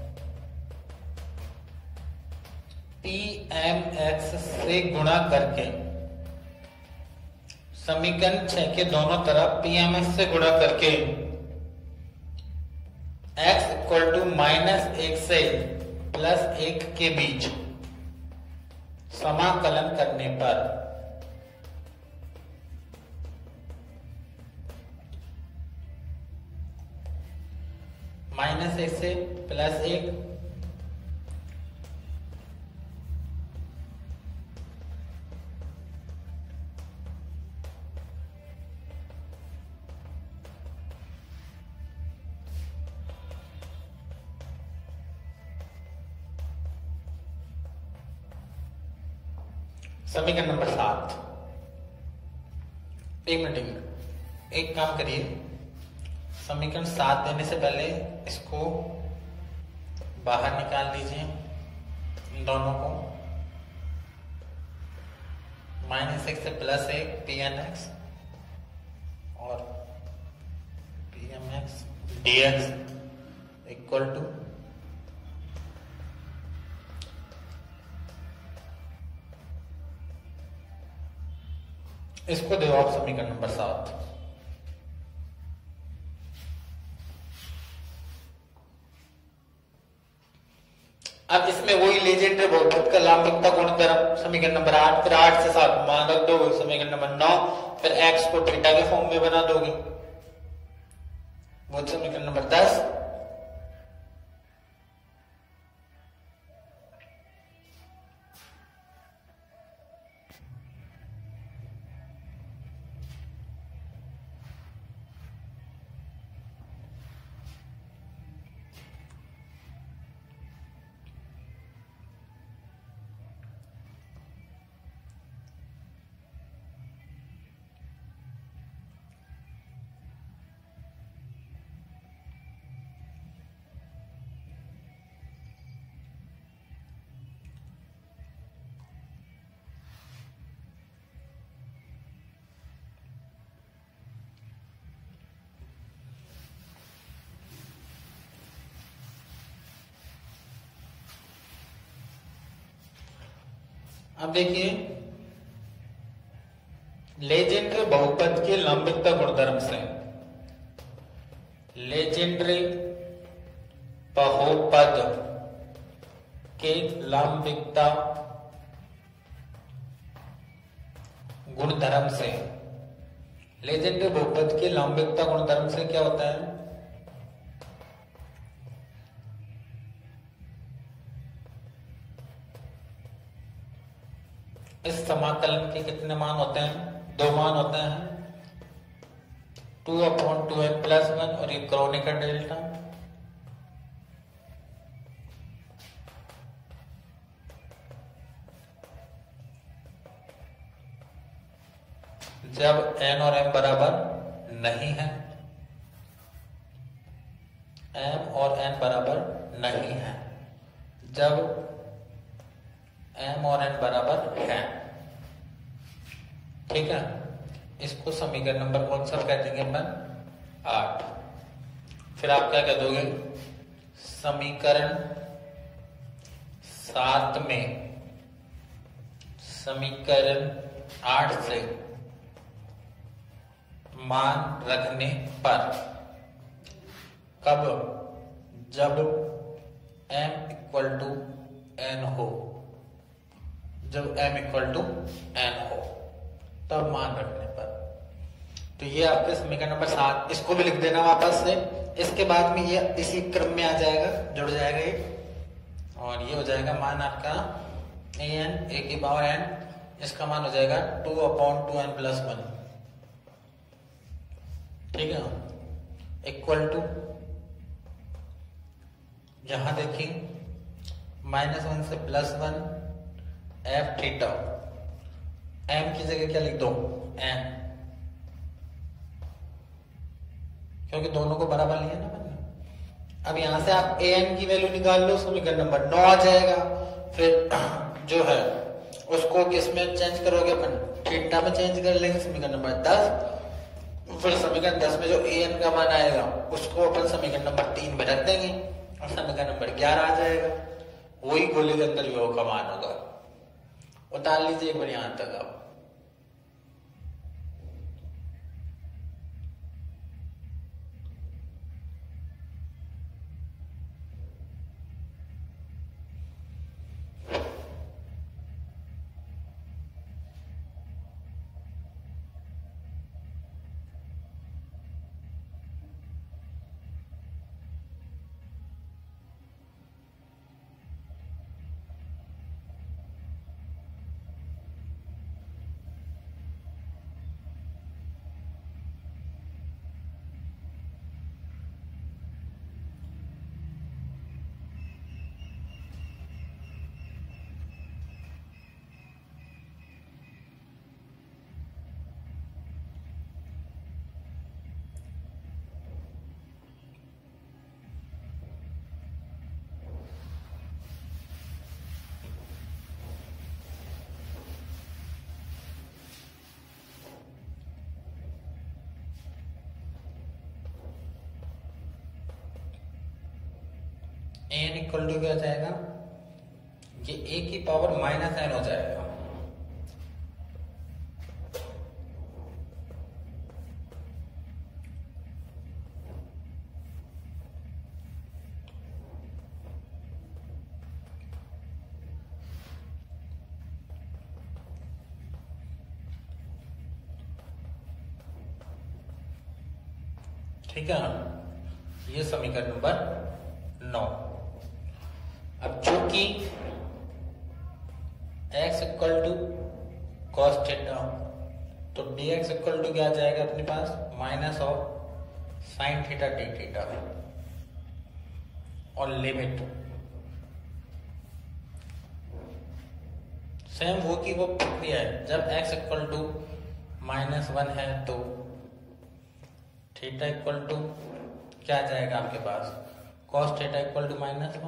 पी एम एक्स से गुणा करके, समीकरण 6 के दोनों तरफ पी एम एक्स से गुणा करके x इक्वल टू -1 से +1 के बीच समाकलन करने पर -1 से +1 समीकरण नंबर 7। एक मिनट, एक काम करिए, समीकरण 7 देने से पहले इसको बाहर निकाल लीजिए, इन दोनों को, -1 से +1 पी एन एक्स और p m x d x equal to इसको दो आप समीकरण नंबर 7। अब इसमें वही लेजेंडर बहुपद का लांबिकता गुणधर्म समीकरण नंबर 8, फिर 8 से 7 मान रख दोगे, समीकरण नंबर 9, फिर x को थीटा के फॉर्म में बना दोगे, वो समीकरण नंबर 10। अब देखिए, लेजेंड्रे बहुपद के लंबिकता गुणधर्म से लेजेंड्रे बहुपद के लंबिकता गुणधर्म से लेजेंड्रे बहुपद के लंबिकता गुणधर्म से क्या होता है? इस समाकलन के कितने मान होते हैं? 2 मान होते हैं, 2/2n+1 और ये क्रोनिकर डेल्टा। जब n और m बराबर नहीं है, m और n बराबर नहीं है, जब m और n बराबर है, ठीक है, इसको समीकरण नंबर कौन सा कह देंगे अपन? 8। फिर आप क्या कह दोगे? समीकरण 7 में समीकरण 8 से मान रखने पर कब? जब m इक्वल टू n हो, जब m इक्वल टू n हो तब मान रखने पर। तो ये आपके समीकरण नंबर 7, इसको भी लिख देना वापस से। इसके बाद में ये इसी क्रम में आ जाएगा, जुड़ जाएगा ये, और ये हो जाएगा मान आपका an a की पावर n, इसका मान हो जाएगा 2/2n+1, ठीक है, इक्वल टू, यहां देखिए -1 से +1 f थीटा, m की जगह क्या लिख दो? n, क्योंकि दोनों को बराबर लिया ना मैंने। अब यहां से आप an की वैल्यू निकाल लो, समीकरण नंबर 9 आ जाएगा। फिर जो है उसको किसमें चेंज करोगे अपन? थीटा में चेंज कर लेंगे, समीकरण नंबर 10। फिर समीकरण 10 में जो an का मान आएगा उसको अपन समीकरण नंबर 3 में रख देंगे और समीकरण नंबर 11 आ जाएगा, वही गोले के अंदर विभव का मान होगा। उतार लीजिए एक बार यहां तक आप। n इक्वल टू क्या हो जाएगा? ये a की पावर -n हो जाएगा। ठीक है, ये समीकरण नंबर 9। अब चूंकि x equal to cos theta, तो dx इक्वल टू क्या आ जाएगा अपने पास? Minus of sine theta d theta, और लिमिट सेम वो की वो प्रक्रिया है। जब x इक्वल टू -1 है तो थीटा इक्वल टू क्या आ जाएगा आपके पास? कॉस थीटा इक्वल टू -1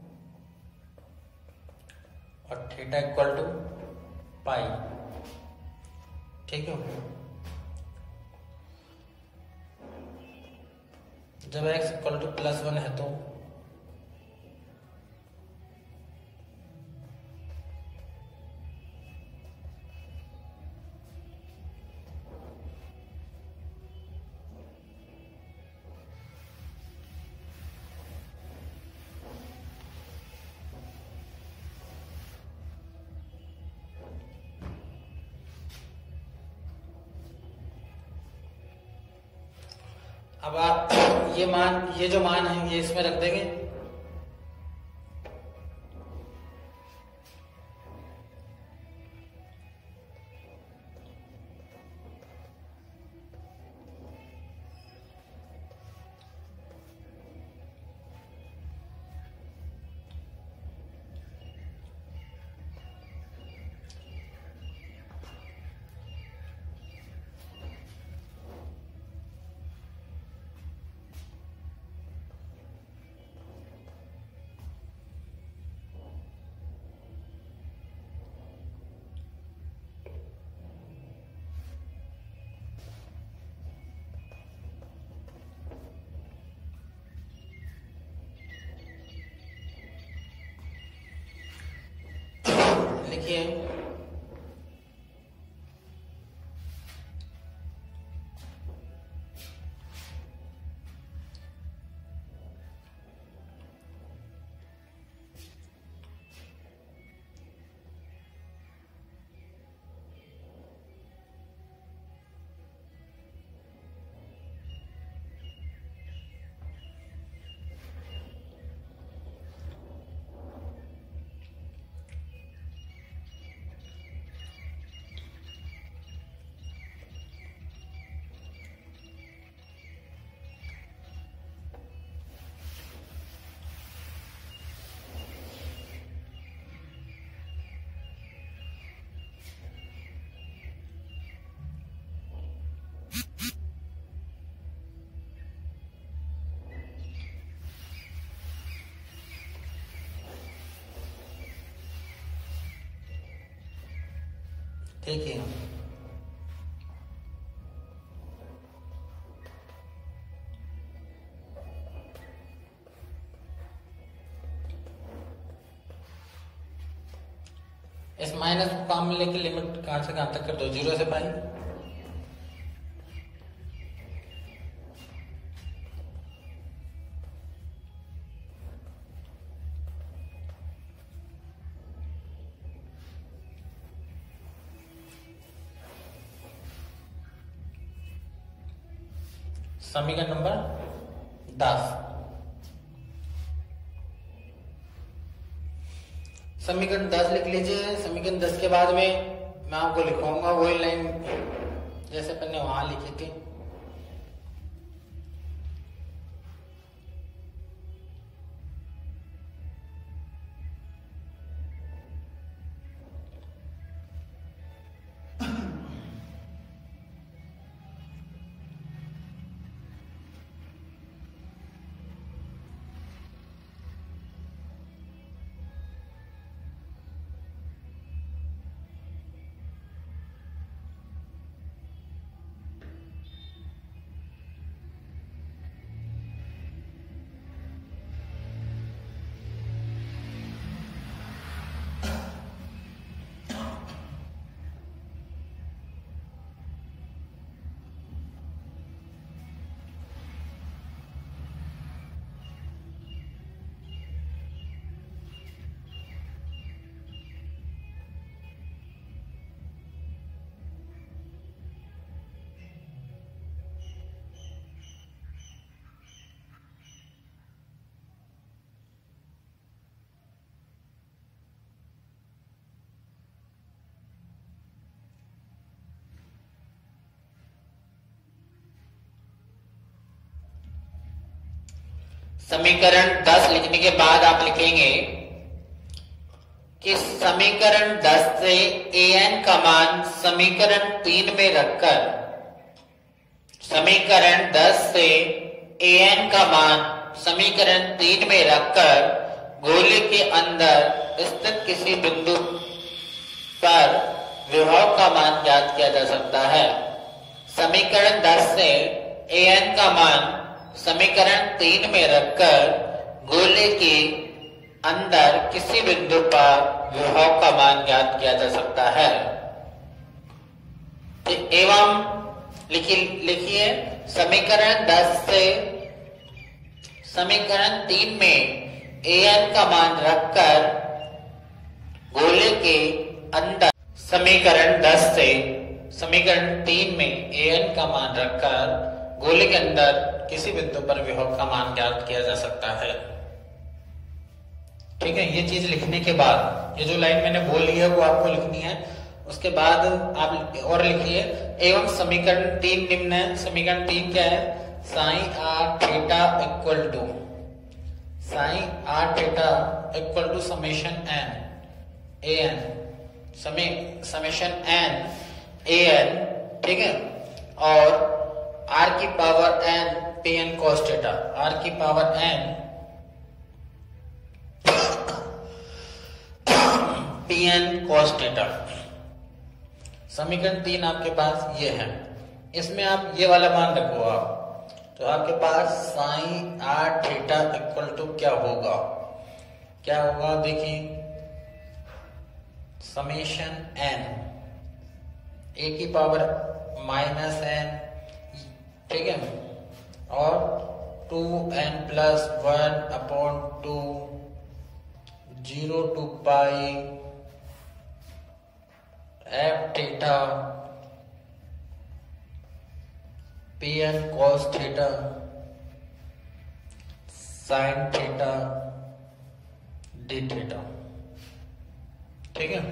और थीटा इक्वल टू पाई, ठीक है। जब x इक्वल टू +1 है तो अब आप ये जो मान है ये इसमें रख देंगे। लिखिए ठीक है। इस माइनस को काम में लेके लिमिट कहां से कहां तक कर दो, 0 से पाई। समीकरण नंबर 10। समीकरण 10 लिख लीजिए। समीकरण 10 के बाद में मैं आपको लिखवाऊंगा वही लाइन जैसे अपन ने वहां लिखी थी। समीकरण 10 लिखने के बाद आप लिखेंगे कि समीकरण 10 से an का मान समीकरण 3 में रखकर, समीकरण 10 से an का मान समीकरण 3 में रखकर गोले के अंदर स्थित किसी बिंदु पर विभव का मान ज्ञात किया जा सकता है। समीकरण 10 से an का मान समीकरण 3 में रखकर गोले के अंदर किसी बिंदु पर विभव का मान ज्ञात किया जा सकता है। एवं लिखिए समीकरण 10 से समीकरण 3 में an का मान रखकर गोले के अंदर, समीकरण 10 से समीकरण 3 में an का मान रखकर गोले के अंदर किसी बिंदु पर विभव का मान ज्ञात किया जा सकता है। ठीक है, ये चीज लिखने के बाद ये जो लाइन मैंने बोल ली है वो आपको लिखनी है। उसके बाद आप और लिखिए, एवं समीकरण 3 निम्न है। समीकरण 3 क्या है? Sign are theta equal to summation n a n summation n a n, ठीक है, और आर की power n p n cos theta, r की power n p n cos theta. समीकरण 3 आपके पास ये है। इसमें आप ये वाला मान रखो आप, तो आपके पास sine are theta equal to क्या होगा? देखिए, समेशन एन ए की पावर माइनस एन, ठीक है, और 2n+1/2 0 to पाई f theta p n cos theta sine theta d theta. ठीक है,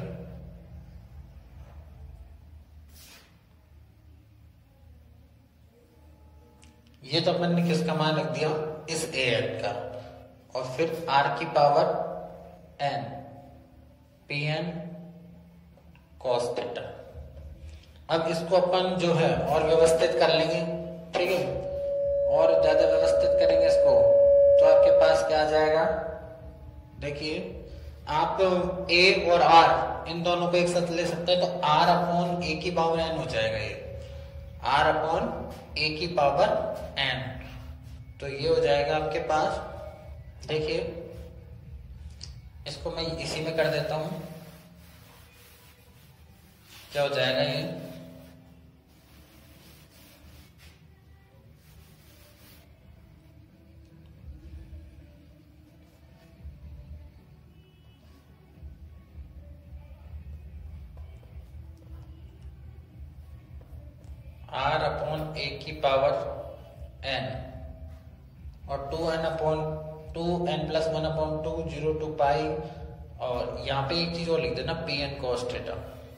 ये तो अपन ने किसका मान रख दिया? इस ए एन का, और फिर आर की power n p n cos theta. अब इसको अपन जो है और व्यवस्थित कर लेंगे, ठीक है, और ज्यादा व्यवस्थित करेंगे इसको, तो आपके पास क्या आ जाएगा? देखिए, आप ए और आर इन दोनों को एक साथ ले सकते हैं, तो आर अपॉन ए की पावर एन हो जाएगा। ये आर अपॉन ए की पावर एन, तो ये हो जाएगा आपके पास। देखिए, इसको मैं इसी में कर देता हूं, क्या हो जाएगा? ये आर अपॉन ए की पावर एन और 2n+1/2 0 to पाई, और यहाँ पे एक चीज और लिख देना, पी एन कॉस थीटा।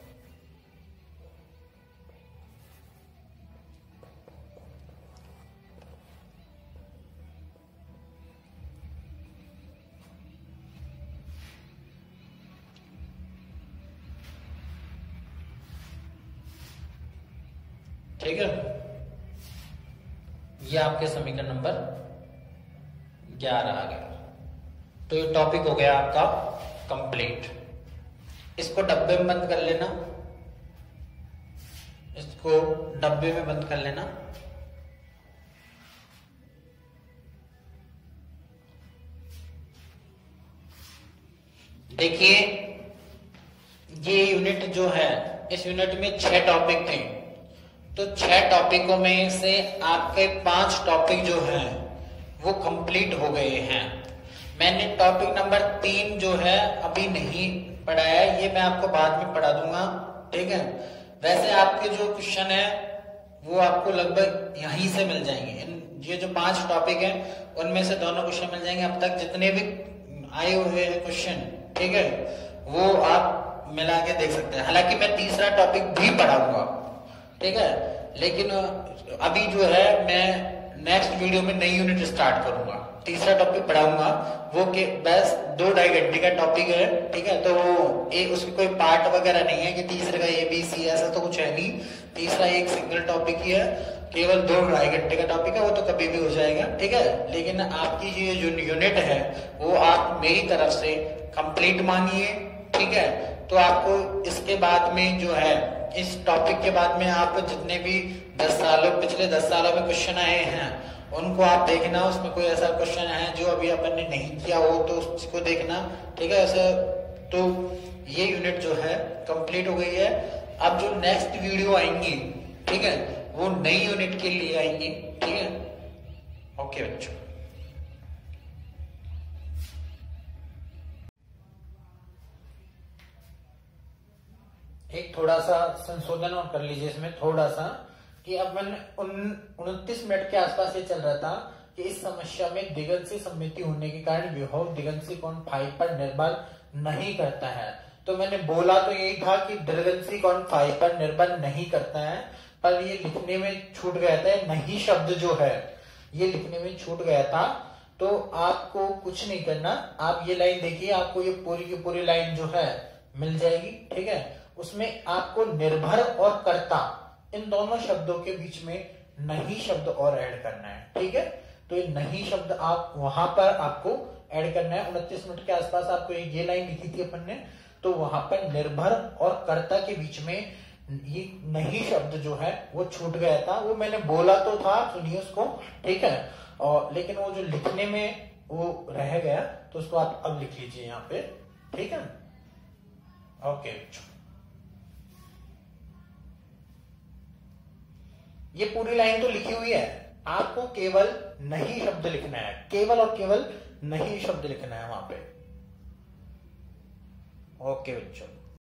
ठीक है, ये आपके समीकरण नंबर 11 आ गया। तो ये टॉपिक हो गया आपका कंप्लीट। इसको डब्बे में बंद कर लेना, इसको डब्बे में बंद कर लेना। देखिए, ये यूनिट जो है, इस यूनिट में 6 टॉपिक थे, तो 6 टॉपिकों में से आपके 5 टॉपिक जो हैं वो कंप्लीट हो गए हैं। मैंने टॉपिक नंबर 3 जो है अभी नहीं पढ़ाया, ये मैं आपको बाद में पढ़ा दूंगा। ठीक है, वैसे आपके जो क्वेश्चन है वो आपको लगभग यहीं से मिल जाएंगे। ये जो 5 टॉपिक हैं उनमें से दोनों क्वेश्चन मिल जाएंगे। अब तक जितने भी आए हुए हैं क्वेश्चन, ठीक है, वो आप मिला के देख सकते हैं। हालांकि मैं तीसरा टॉपिक भी पढ़ाऊंगा, ठीक है, लेकिन अभी जो है मैं नेक्स्ट वीडियो में नई यूनिट स्टार्ट करूंगा। तीसरा टॉपिक पढ़ाऊंगा, वो के बस 2-2.5 घंटे का टॉपिक है। ठीक है, तो उसकी कोई पार्ट वगैरह नहीं है कि तीसरे का ABC, ऐसा तो कुछ है नहीं। तीसरा एक सिंगल टॉपिक ही है, केवल 2-2.5 घंटे का टॉपिक है, वो तो कभी भी हो जाएगा। ठीक है, लेकिन आपकी ये जो यूनिट है वो आप मेरी तरफ से कंप्लीट मानिए। ठीक है, तो आपको इसके बाद में जो है, इस टॉपिक के बाद में आप जितने भी पिछले 10 सालों में क्वेश्चन आए हैं उनको आप देखना। उसमें कोई ऐसा क्वेश्चन है जो अभी अपन ने नहीं किया हो तो उसको देखना। ठीक है, ऐसा तो ये यूनिट जो है कंप्लीट हो गई है। अब जो नेक्स्ट वीडियो आएंगी, ठीक है, वो नई यूनिट के लिए आएंगी। ठीक है, ओके बच्चों। एक थोड़ा सा संशोधन और कर लीजिए इसमें थोड़ा सा, कि अब मैंने 29 मिनट के आसपास ये चल रहा था कि इस समस्या में दिगंत सममिति होने के कारण विभव दिगंत कोण फाई पर निर्भर नहीं करता है। तो मैंने बोला तो यही था कि दिगंत कोण फाई पर निर्भर नहीं करता है, पर ये लिखने में छूट गया था, नहीं शब्द जो है ये लिखने में छूट गया था। तो आपको कुछ नहीं करना, आप ये लाइन देखिए, आपको ये पूरी की पूरी लाइन जो है मिल जाएगी, ठीक है। उसमें आपको निर्भर और कर्ता इन दोनों शब्दों के बीच में नहीं शब्द और ऐड करना है, ठीक है। तो ये नहीं शब्द आप वहां पर आपको ऐड करना है। 29 मिनट के आसपास आपको ये लाइन लिखी थी अपन ने, तो वहां पर निर्भर और कर्ता के बीच में ये नहीं शब्द जो है वो छूट गया था। वो मैंने बोला तो था, सुनिए उसको, ठीक है, और लेकिन वो जो लिखने में वो रह गया, तो उसको आप अब लिख लीजिए यहाँ पे, ठीक है। ओके, ये पूरी लाइन तो लिखी हुई है, आपको केवल नहीं शब्द लिखना है, केवल और केवल नहीं शब्द लिखना है वहां पे। ओके बच्चों।